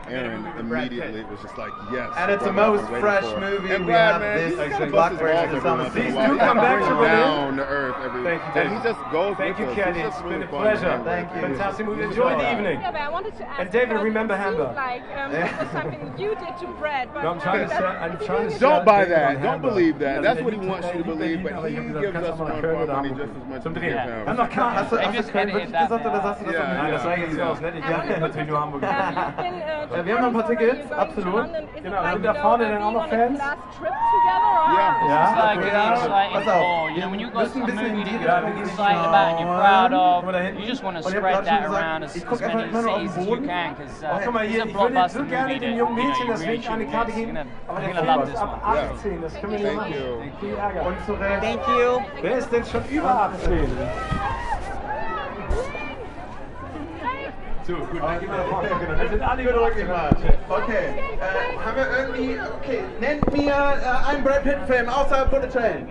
Aaron immediately was just like, yes. And it's the most fresh movie we have this Blockbuster summer. Please do come back to down to earth every day. And he just goes Thank you, with us. Kenny. It's been a pleasure. Thank you. Fantastic movie. Enjoy the evening. Yeah, but I wanted to ask. And David, remember Hamburg. Like something you did to Brad. But No, I'm trying to say. Don't buy that. Don't believe that. That's what he wants you to believe, but he gives us around money just as much as we give him. Hast du Köln wirklich gesagt oder sagst du das? Nein, das sage ich jetzt raus. Ich habe natürlich nur Hamburg gesagt. Wir haben noch ein paar Tickets, absolut. Genau, sind da vorne dann auch noch Fans? It's like an exciting goal. You know, when you go to a movie that you're excited about and you're proud of, you just want to spread that around as many cities as you can, because it's a blockbuster movie that you know, you really should watch. You're gonna love this one. 18, das können wir nicht machen. Viel Ärger. Und zu Recht. Thank you. Wer ist denn schon über 18? So, gut, dann gehen wir nach vorne. Wir sind alle überdrückt gemacht. Okay, haben wir irgendwie, okay, nennt mir einen Brad Pitt-Film außer Bullet Train.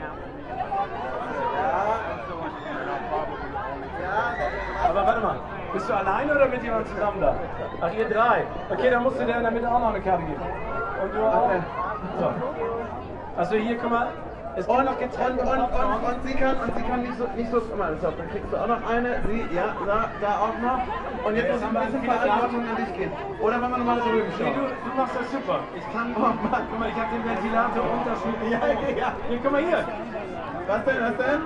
Aber warte mal, bist du alleine oder mit jemandem zusammen da? Ach, ihr drei. Okay, dann musst du der in der Mitte auch noch eine Karte geben. Und du auch. So. Also hier, guck mal. Es gibt noch Getränke und sie kann nicht so, guck mal, dann kriegst du auch noch eine, sie, ja, da auch noch. Und jetzt muss ein bisschen Verantwortung an dich gehen. Oder wenn wir nochmal so rüber schauen. Nee, du machst das super. Ich kann, oh Mann, guck mal, ich hab den Ventilator und das mit. Ja. Hier, guck mal hier. Was denn?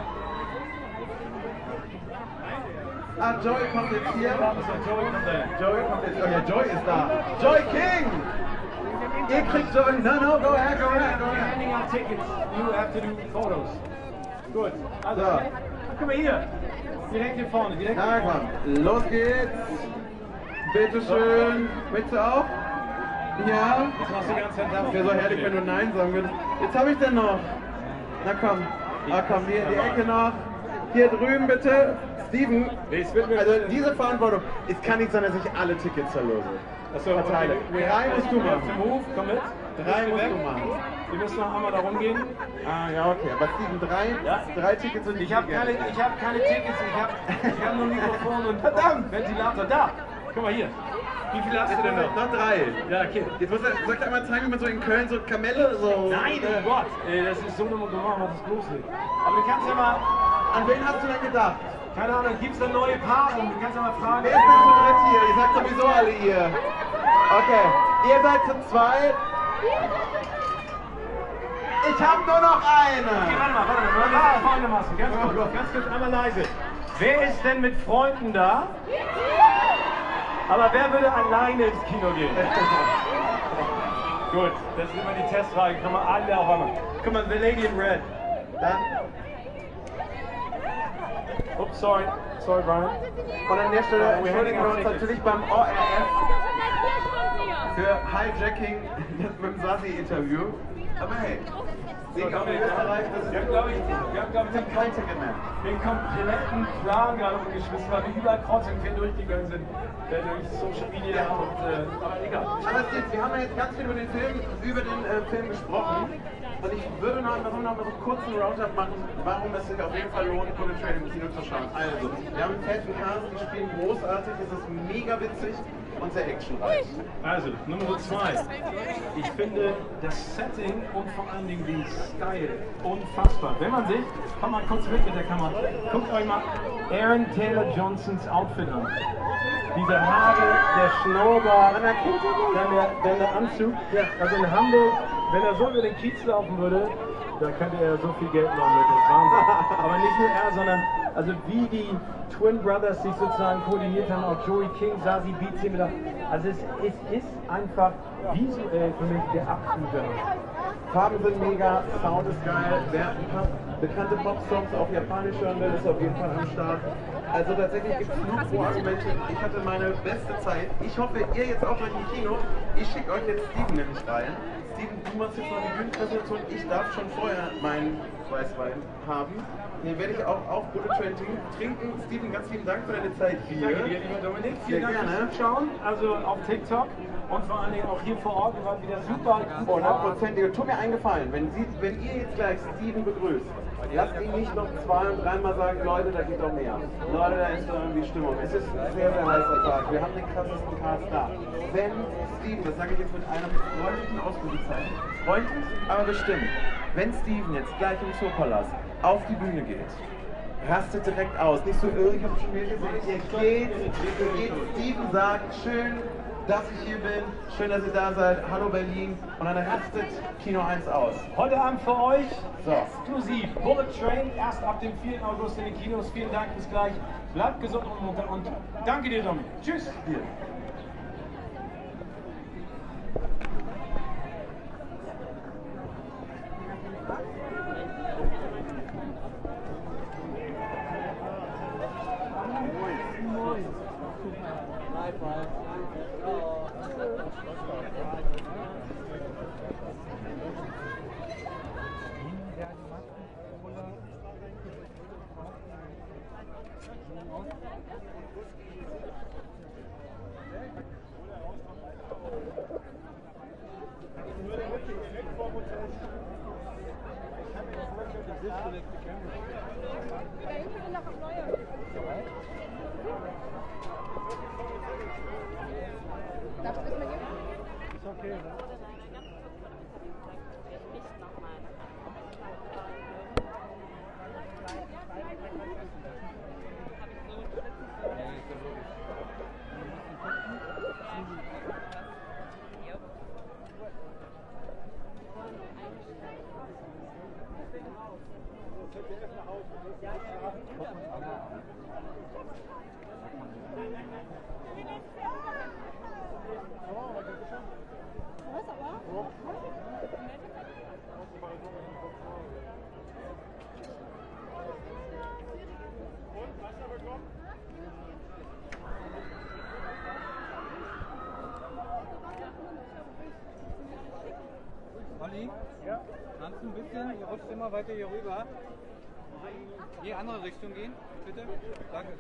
Ah, Joey kommt jetzt hier. Joey kommt jetzt. Oh ja, Joey ist da. Joey King! Ihr kriegt Joey. No, go ahead. Handing out tickets. You have to do photos. Gut. Also, guck mal hier. Direkt hier vorne. Na komm, los geht's. Bitteschön. Möchtest du auch? Ja. Jetzt machst du die ganze Zeit das. Wäre so herrlich, wenn du Nein sagen würdest. Jetzt habe ich denn noch. Na komm. Komm, hier in die Ecke noch. Hier drüben bitte. Steven, also diese Verantwortung, es kann nicht sein, dass ich alle Tickets verlose. Verteile. Drei musst du machen. Komm mit. Drei musst du machen. Wir müssen noch einmal da rumgehen. Ah ja, okay. Aber Steven, drei Tickets sind nicht. Ich habe keine Tickets, ich hab nur Mikrofon und Ventilator. Da! Guck mal hier. Wie viele hast du denn noch? Noch drei. Ja, okay. Jetzt soll ich einmal zeigen, wie man so in Köln so Kamelle so... Nein, oh Gott! Das ist so eine Mundumar, mach das bloß nicht. Aber du kannst ja mal... An wen hast du denn gedacht? Keine Ahnung, gibt's da neue Paarungen? Du kannst ja mal fragen. Wer ist denn zu dritt hier? Ihr seid sowieso alle hier. Okay, ihr seid zu zweit. Ich hab nur noch eine. Okay, warte mal. Freunde machen. Ganz kurz, einmal leise. Wer ist denn mit Freunden da? Aber wer würde alleine ins Kino gehen? Gut, das ist immer die Testfrage. Kann man alle auf einmal. Guck mal, The Lady in Red. Dann. Ups, sorry, Brian. Und an der Stelle entschuldigen wir uns natürlich beim ORF für Hijacking mit dem Sassi-Interview. Aber hey, wegen auch in Österreich, das ist, glaube ich, kein Ticket mehr. Den kompletten Plan gerade umgeschmissen, weil wir überall kreuz und quer durchgegangen sind, durch Social Media und, aber egal. Aber wir haben ja jetzt ganz viel über den Film gesprochen. Und ich würde noch mal so einen kurzen Roundup machen, warum es sich auf jeden Fall lohnt, Bullet Train im Kino zu schauen. Also, wir haben einen fetten Cast, die spielen großartig, es ist mega witzig und sehr actionreich. Also, Nummer 2. Ich finde das Setting und vor allen Dingen den Style unfassbar. Wenn man sich, komm mal kurz mit der Kamera, guckt euch mal Aaron Taylor Johnsons Outfit an. Diese Haare, der Schnurrbart, dann der Anzug. Also in Hamburg, wenn er so über den Kiez laufen würde, da könnte er so viel Geld machen mit, das ist Wahnsinn. Aber nicht nur er, sondern also wie die Twin Brothers sich sozusagen koordiniert haben, auch Joey King, Zazie Beetz, also es ist einfach visuell für mich der absolute. Farben sind mega, Sound ist geil, wer ein paar bekannte Pop-Songs auf Japanisch hören will, ist auf jeden Fall am Start. Also tatsächlich gibt es nur Pro-Argumente. Ich hatte meine beste Zeit. Ich hoffe, ihr jetzt auch gleich im Kino. Ich schicke euch jetzt Steven nämlich rein. Steven, du machst jetzt mal die Bühnenpräsentation. Ich darf schon vorher meinen Weißwein haben. Den werde ich auch auf Bullet Train trinken. Steven, ganz vielen Dank für deine Zeit hier. Danke dir, lieber Dominik. Vielen Dank fürs Zuschauen. Also auf TikTok und vor allen Dingen auch hier vor Ort. Wir waren wieder super. 100%. Tut mir einen Gefallen, wenn ihr jetzt gleich Steven begrüßt, Lasst ihn nicht noch 2- und 3-mal sagen, Leute, da geht doch mehr. Leute, da ist doch irgendwie Stimmung. Es ist ein sehr, sehr heißer Tag. Wir haben den krassesten Cast da. Wenn Steven, das sage ich jetzt mit einem freundlichen Ausrufezeichen, freundlich, aber bestimmt, wenn Steven jetzt gleich im Zoopalast auf die Bühne geht, rastet direkt aus. Nicht so, ich habe schon wieder gesehen. Ihr geht, Steven sagt, schön, dass ich hier bin, schön, dass ihr da seid, hallo Berlin, und dann rastet Kino 1 aus. Heute Abend für euch so. Exklusiv Bullet Train, erst ab dem 4. August in den Kinos. Vielen Dank, bis gleich. Bleibt gesund und munter und danke dir, Dominik. Tschüss. Dir. Olli? Ja? Kannst du ein bisschen, ihr rutscht immer weiter hier rüber. In die andere Richtung gehen, bitte. Danke.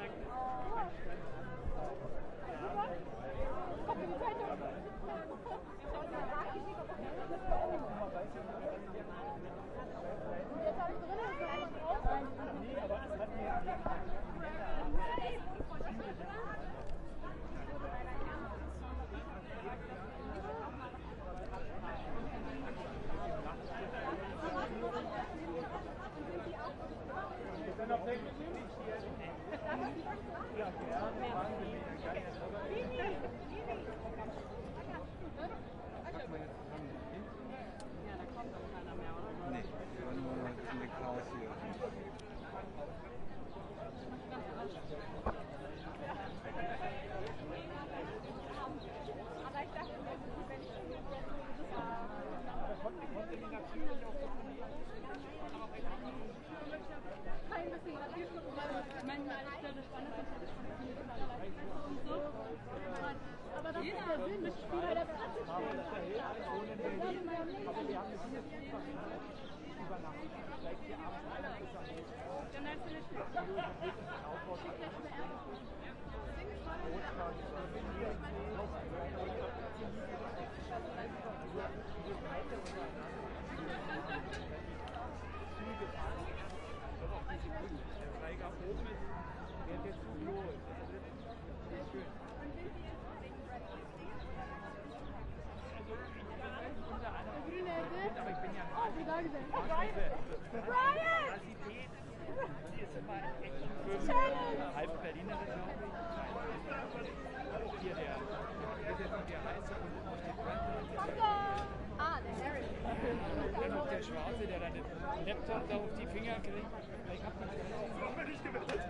Laptop da auf die Finger kriegt, vielleicht habt ihr nicht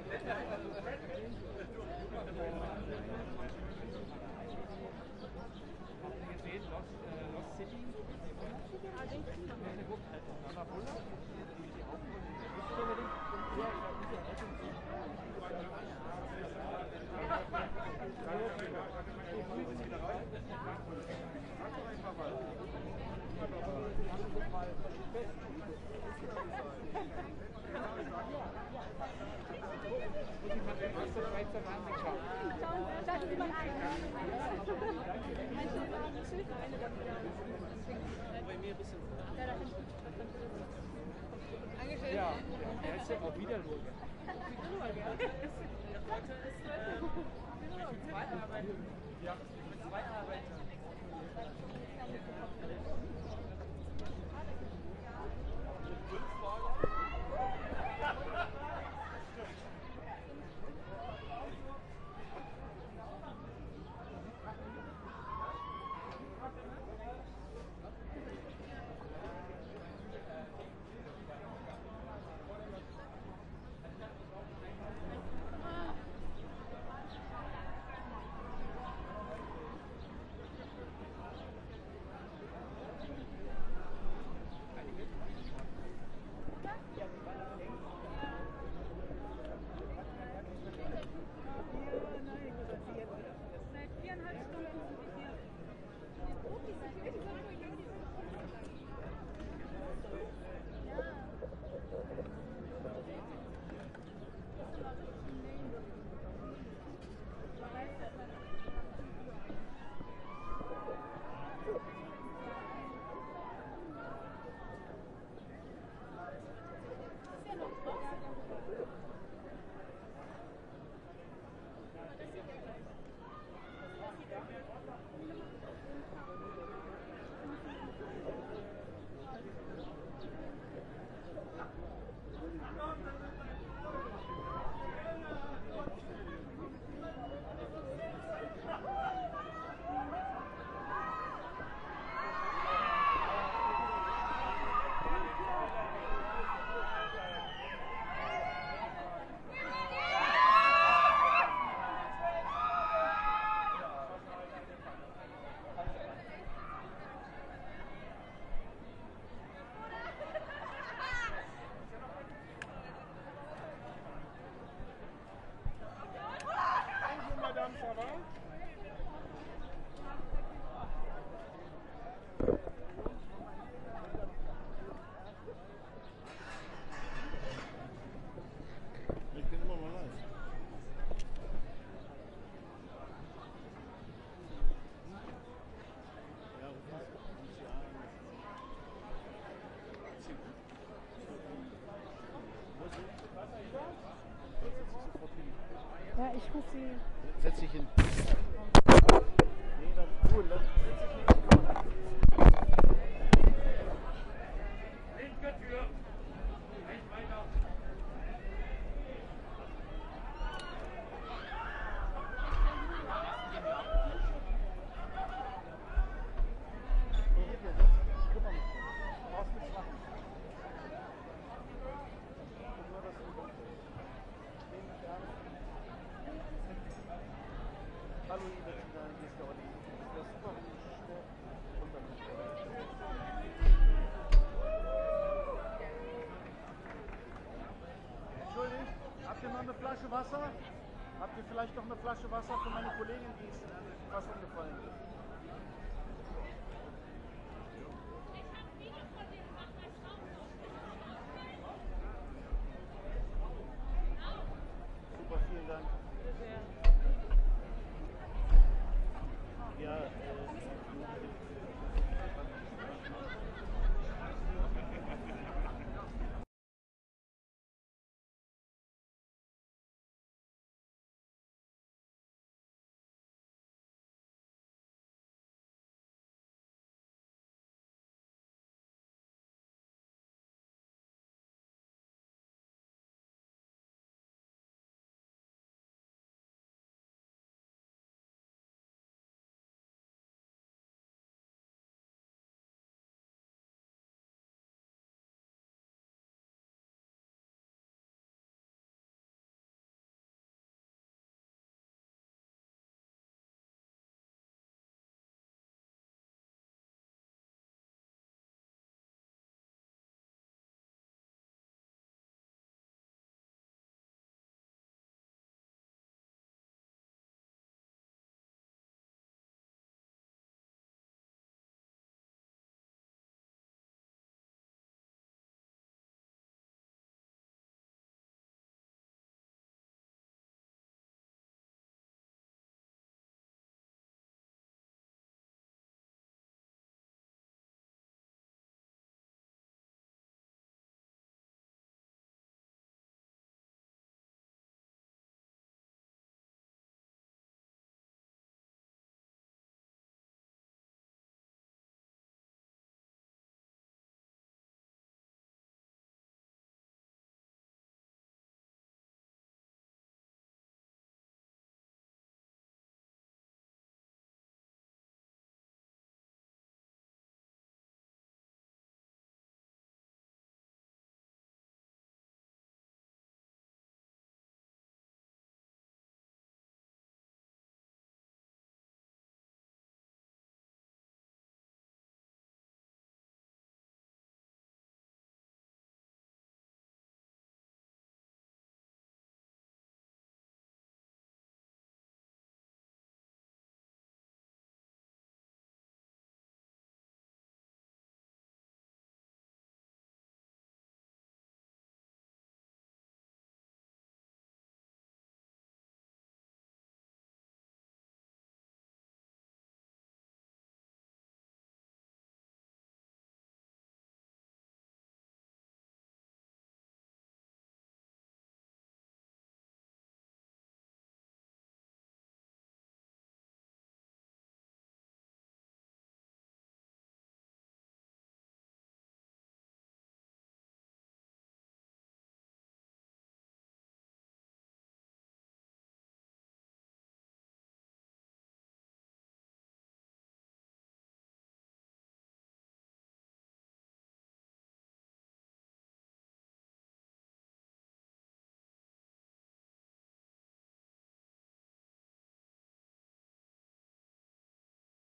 gesehen, Lost City? Dankeschön. Ja, der ist ja auch wieder los. Ja, mit zwei Arbeitern. Ja, ich rufe sie. Setz dich hin. Nee, dann cool, dann setz dich hin. Linke Tür. Rechts weiter. Hallo, liebe Kinder, hier ist der Olli. Das ist super schnell Entschuldigt, habt ihr noch eine Flasche Wasser? Habt ihr vielleicht noch eine Flasche Wasser für meine Kollegin, die ist fast umgefallen? Super, vielen Dank.